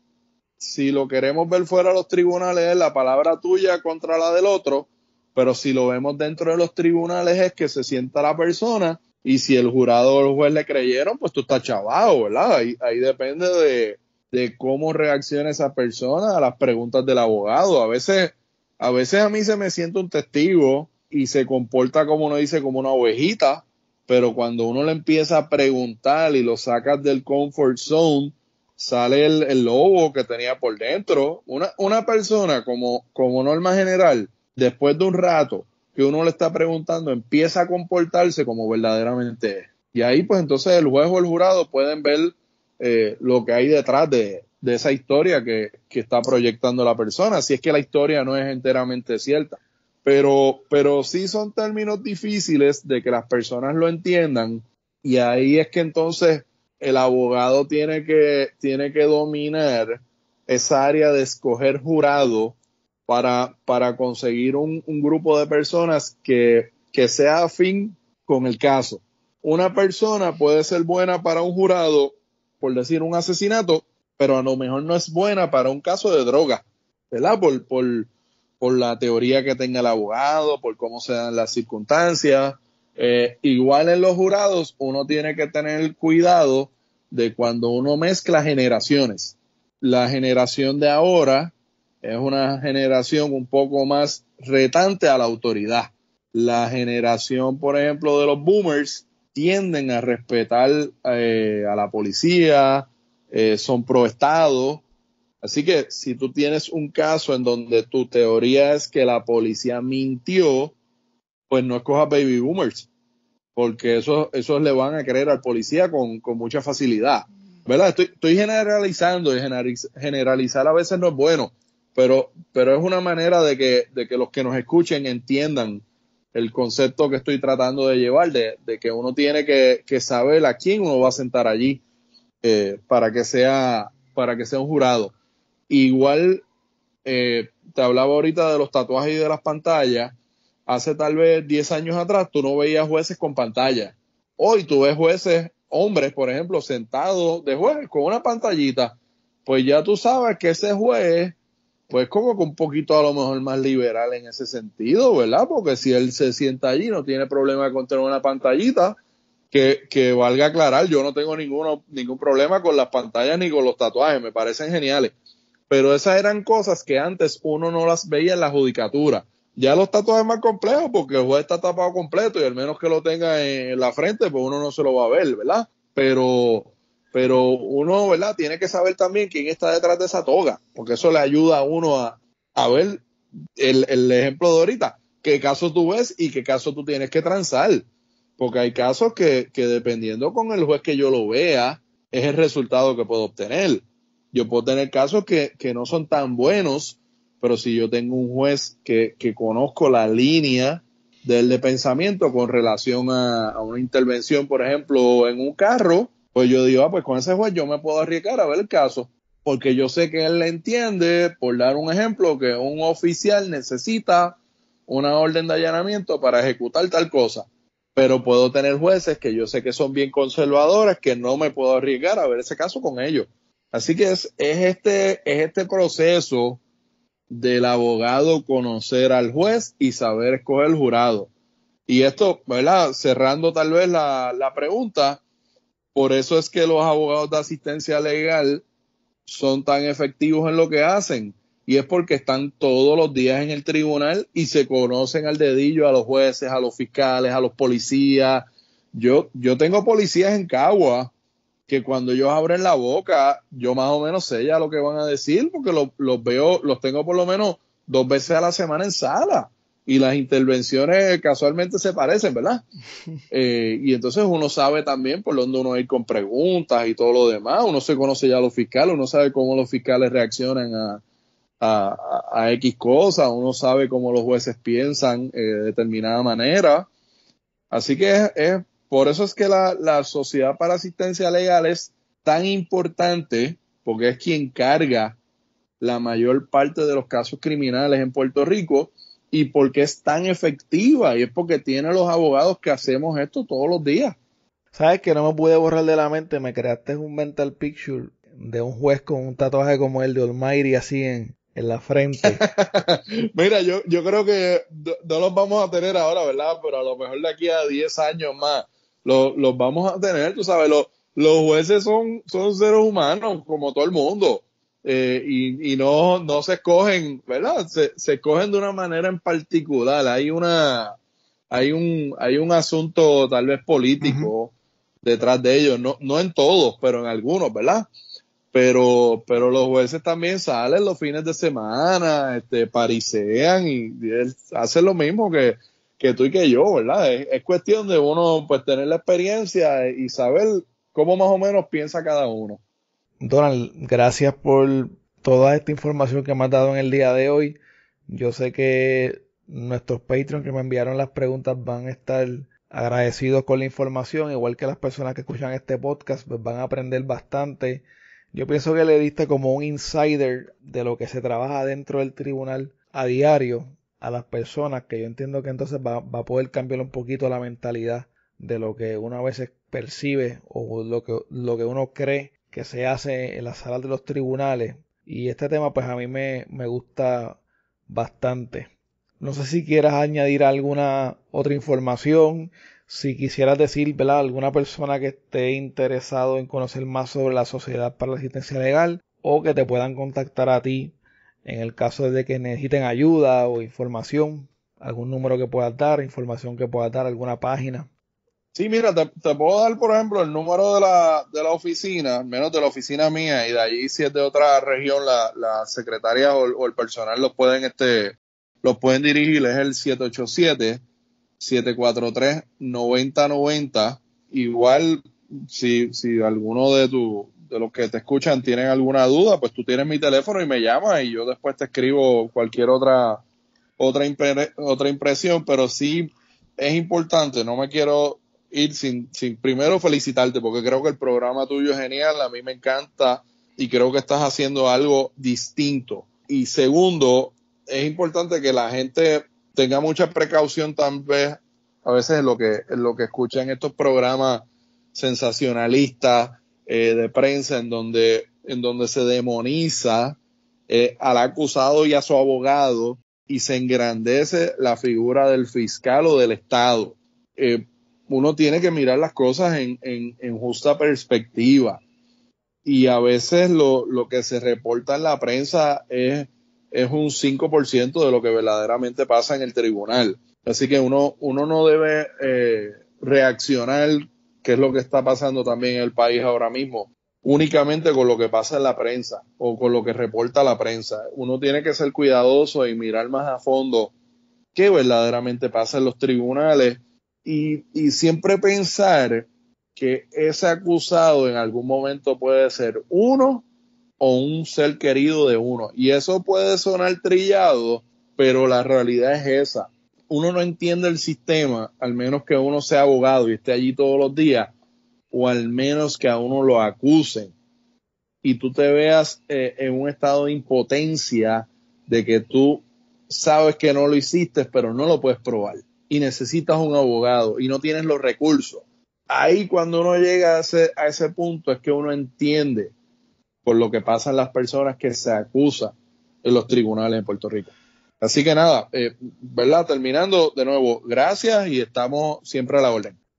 si lo queremos ver fuera de los tribunales, es la palabra tuya contra la del otro, pero si lo vemos dentro de los tribunales es que se sienta la persona y si el jurado o el juez le creyeron, pues tú estás chavado, ¿verdad? Ahí, ahí depende de, de cómo reacciona esa persona a las preguntas del abogado. A veces, a veces a mí se me siente un testigo y se comporta, como uno dice, como una ovejita, pero cuando uno le empieza a preguntar y lo sacas del comfort zone, sale el, el lobo que tenía por dentro. Una, una persona, como, como norma general, después de un rato que uno le está preguntando, empieza a comportarse como verdaderamente es. Y ahí, pues entonces el juez o el jurado pueden ver eh, lo que hay detrás de, de esa historia que, que está proyectando la persona, si es que la historia no es enteramente cierta. Pero, pero sí son términos difíciles de que las personas lo entiendan, y ahí es que entonces el abogado tiene que, tiene que dominar esa área de escoger jurado para, para conseguir un, un grupo de personas que, que sea afín con el caso. Una persona puede ser buena para un jurado, por decir un asesinato, pero a lo mejor no es buena para un caso de droga, ¿verdad? Por, por, por la teoría que tenga el abogado, por cómo se dan las circunstancias. Eh, igual en los jurados, uno tiene que tener cuidado de cuando uno mezcla generaciones. La generación de ahora es una generación un poco más retante a la autoridad. La generación, por ejemplo, de los boomers tienden a respetar eh, a la policía, eh, son pro Estado. Así que si tú tienes un caso en donde tu teoría es que la policía mintió, pues no escojas baby boomers, porque esos, esos le van a creer al policía con, con mucha facilidad. ¿Verdad? Estoy, estoy generalizando, y generalizar a veces no es bueno, pero, pero es una manera de que, de que los que nos escuchen entiendan el concepto que estoy tratando de llevar, de, de que uno tiene que, que saber a quién uno va a sentar allí eh, para que sea, para que sea un jurado. Igual, eh, te hablaba ahorita de los tatuajes y de las pantallas. Hace tal vez diez años atrás tú no veías jueces con pantalla. Hoy tú ves jueces, hombres, por ejemplo, sentados de juez con una pantallita. Pues ya tú sabes que ese juez, pues como que un poquito a lo mejor más liberal en ese sentido, ¿verdad? Porque si él se sienta allí, no tiene problema con tener una pantallita. Que, que valga aclarar, yo no tengo ninguno, ningún problema con las pantallas ni con los tatuajes, me parecen geniales. Pero esas eran cosas que antes uno no las veía en la judicatura. Ya los tatuajes más complejos, porque el juez está tapado completo y al menos que lo tenga en la frente, pues uno no se lo va a ver, ¿verdad? Pero, pero uno, ¿verdad? Tiene que saber también quién está detrás de esa toga, porque eso le ayuda a uno a, a ver el, el ejemplo de ahorita, qué caso tú ves y qué caso tú tienes que transar. Porque hay casos que, que dependiendo con el juez que yo lo vea, es el resultado que puedo obtener. Yo puedo tener casos que, que no son tan buenos, pero si yo tengo un juez que, que conozco la línea del de pensamiento con relación a, a una intervención, por ejemplo, en un carro, pues yo digo, ah, pues con ese juez yo me puedo arriesgar a ver el caso, porque yo sé que él le entiende, por dar un ejemplo, que un oficial necesita una orden de allanamiento para ejecutar tal cosa. Pero puedo tener jueces que yo sé que son bien conservadores, que no me puedo arriesgar a ver ese caso con ellos. Así que es, es, este, es este proceso del abogado conocer al juez y saber escoger el jurado. Y esto, ¿verdad? Cerrando tal vez la, la pregunta, por eso es que los abogados de asistencia legal son tan efectivos en lo que hacen. y es porque están todos los días en el tribunal y se conocen al dedillo a los jueces, a los fiscales, a los policías. Yo, yo tengo policías en Cagua que cuando ellos abren la boca, yo más o menos sé ya lo que van a decir, porque los, los veo, los tengo por lo menos dos veces a la semana en sala, y las intervenciones casualmente se parecen, ¿verdad? Eh, y entonces uno sabe también por dónde uno ir con preguntas y todo lo demás, uno se conoce ya a los fiscales, uno sabe cómo los fiscales reaccionan a, a, a, a X cosas, uno sabe cómo los jueces piensan eh, de determinada manera, así que es, es por eso es que la, la Sociedad para Asistencia Legal es tan importante, porque es quien carga la mayor parte de los casos criminales en Puerto Rico, y porque es tan efectiva, y es porque tiene los abogados que hacemos esto todos los días. ¿Sabes que no me pude borrar de la mente? Me creaste un mental picture de un juez con un tatuaje como el de Almighty así en, en la frente. Mira, yo, yo creo que no los vamos a tener ahora, ¿verdad? Pero a lo mejor de aquí a diez años más los, los vamos a tener, tú sabes, los, los jueces son, son seres humanos como todo el mundo. Eh, y, y no, no se escogen, ¿verdad? Se, se escogen de una manera en particular. Hay una, hay un, hay un asunto tal vez político uh-huh. detrás de ellos, no, no en todos, pero en algunos, ¿verdad? Pero, pero los jueces también salen los fines de semana, este, parisean y, y hacen lo mismo que, que tú y que yo, ¿verdad? Es, es cuestión de uno, pues, tener la experiencia y saber cómo más o menos piensa cada uno. Donald, gracias por toda esta información que me has dado en el día de hoy. Yo sé que nuestros Patreons que me enviaron las preguntas van a estar agradecidos con la información, igual que las personas que escuchan este podcast, pues van a aprender bastante. Yo pienso que le diste como un insider de lo que se trabaja dentro del tribunal a diario a las personas, que yo entiendo que entonces va, va a poder cambiar un poquito la mentalidad de lo que uno a veces percibe o lo que, lo que uno cree que se hace en las salas de los tribunales. Y este tema pues a mí me, me gusta bastante. No sé si quieras añadir alguna otra información, si quisieras decir, ¿verdad?, alguna persona que esté interesado en conocer más sobre la Sociedad para la Asistencia Legal, o que te puedan contactar a ti en el caso de que necesiten ayuda o información, algún número que puedas dar, información que puedas dar, alguna página. Sí, mira, te, te puedo dar, por ejemplo, el número de la, de la oficina, al menos de la oficina mía, y de allí si es de otra región, la, la secretaria o, o el personal los pueden, este, los pueden dirigir, es el siete ocho siete, siete cuatro tres, nueve cero nueve cero. Igual, si, si alguno de tu, de los que te escuchan tienen alguna duda, pues tú tienes mi teléfono y me llamas y yo después te escribo cualquier otra, otra, impre, otra impresión, pero sí es importante, no me quiero ir sin, sin primero felicitarte, porque creo que el programa tuyo es genial, a mí me encanta y creo que estás haciendo algo distinto. Y segundo, es importante que la gente tenga mucha precaución tal vez a veces en lo que, en lo que escuchan estos programas sensacionalistas eh, de prensa en donde, en donde se demoniza eh, al acusado y a su abogado y se engrandece la figura del fiscal o del Estado. Eh, uno tiene que mirar las cosas en, en, en justa perspectiva. Y a veces lo, lo que se reporta en la prensa es, es un cinco por ciento de lo que verdaderamente pasa en el tribunal. Así que uno, uno no debe eh, reaccionar, que es lo que está pasando también en el país ahora mismo, únicamente con lo que pasa en la prensa o con lo que reporta la prensa. Uno tiene que ser cuidadoso y mirar más a fondo qué verdaderamente pasa en los tribunales. Y, y siempre pensar que ese acusado en algún momento puede ser uno o un ser querido de uno. Y eso puede sonar trillado, pero la realidad es esa. Uno no entiende el sistema, al menos que uno sea abogado y esté allí todos los días, o al menos que a uno lo acusen. Y tú te veas eh, en un estado de impotencia de que tú sabes que no lo hiciste, pero no lo puedes probar. Y necesitas un abogado y no tienes los recursos. Ahí cuando uno llega a ese, a ese punto es que uno entiende por lo que pasan las personas que se acusan en los tribunales en Puerto Rico. Así que nada, eh, ¿verdad? Terminando de nuevo, gracias y estamos siempre a la orden.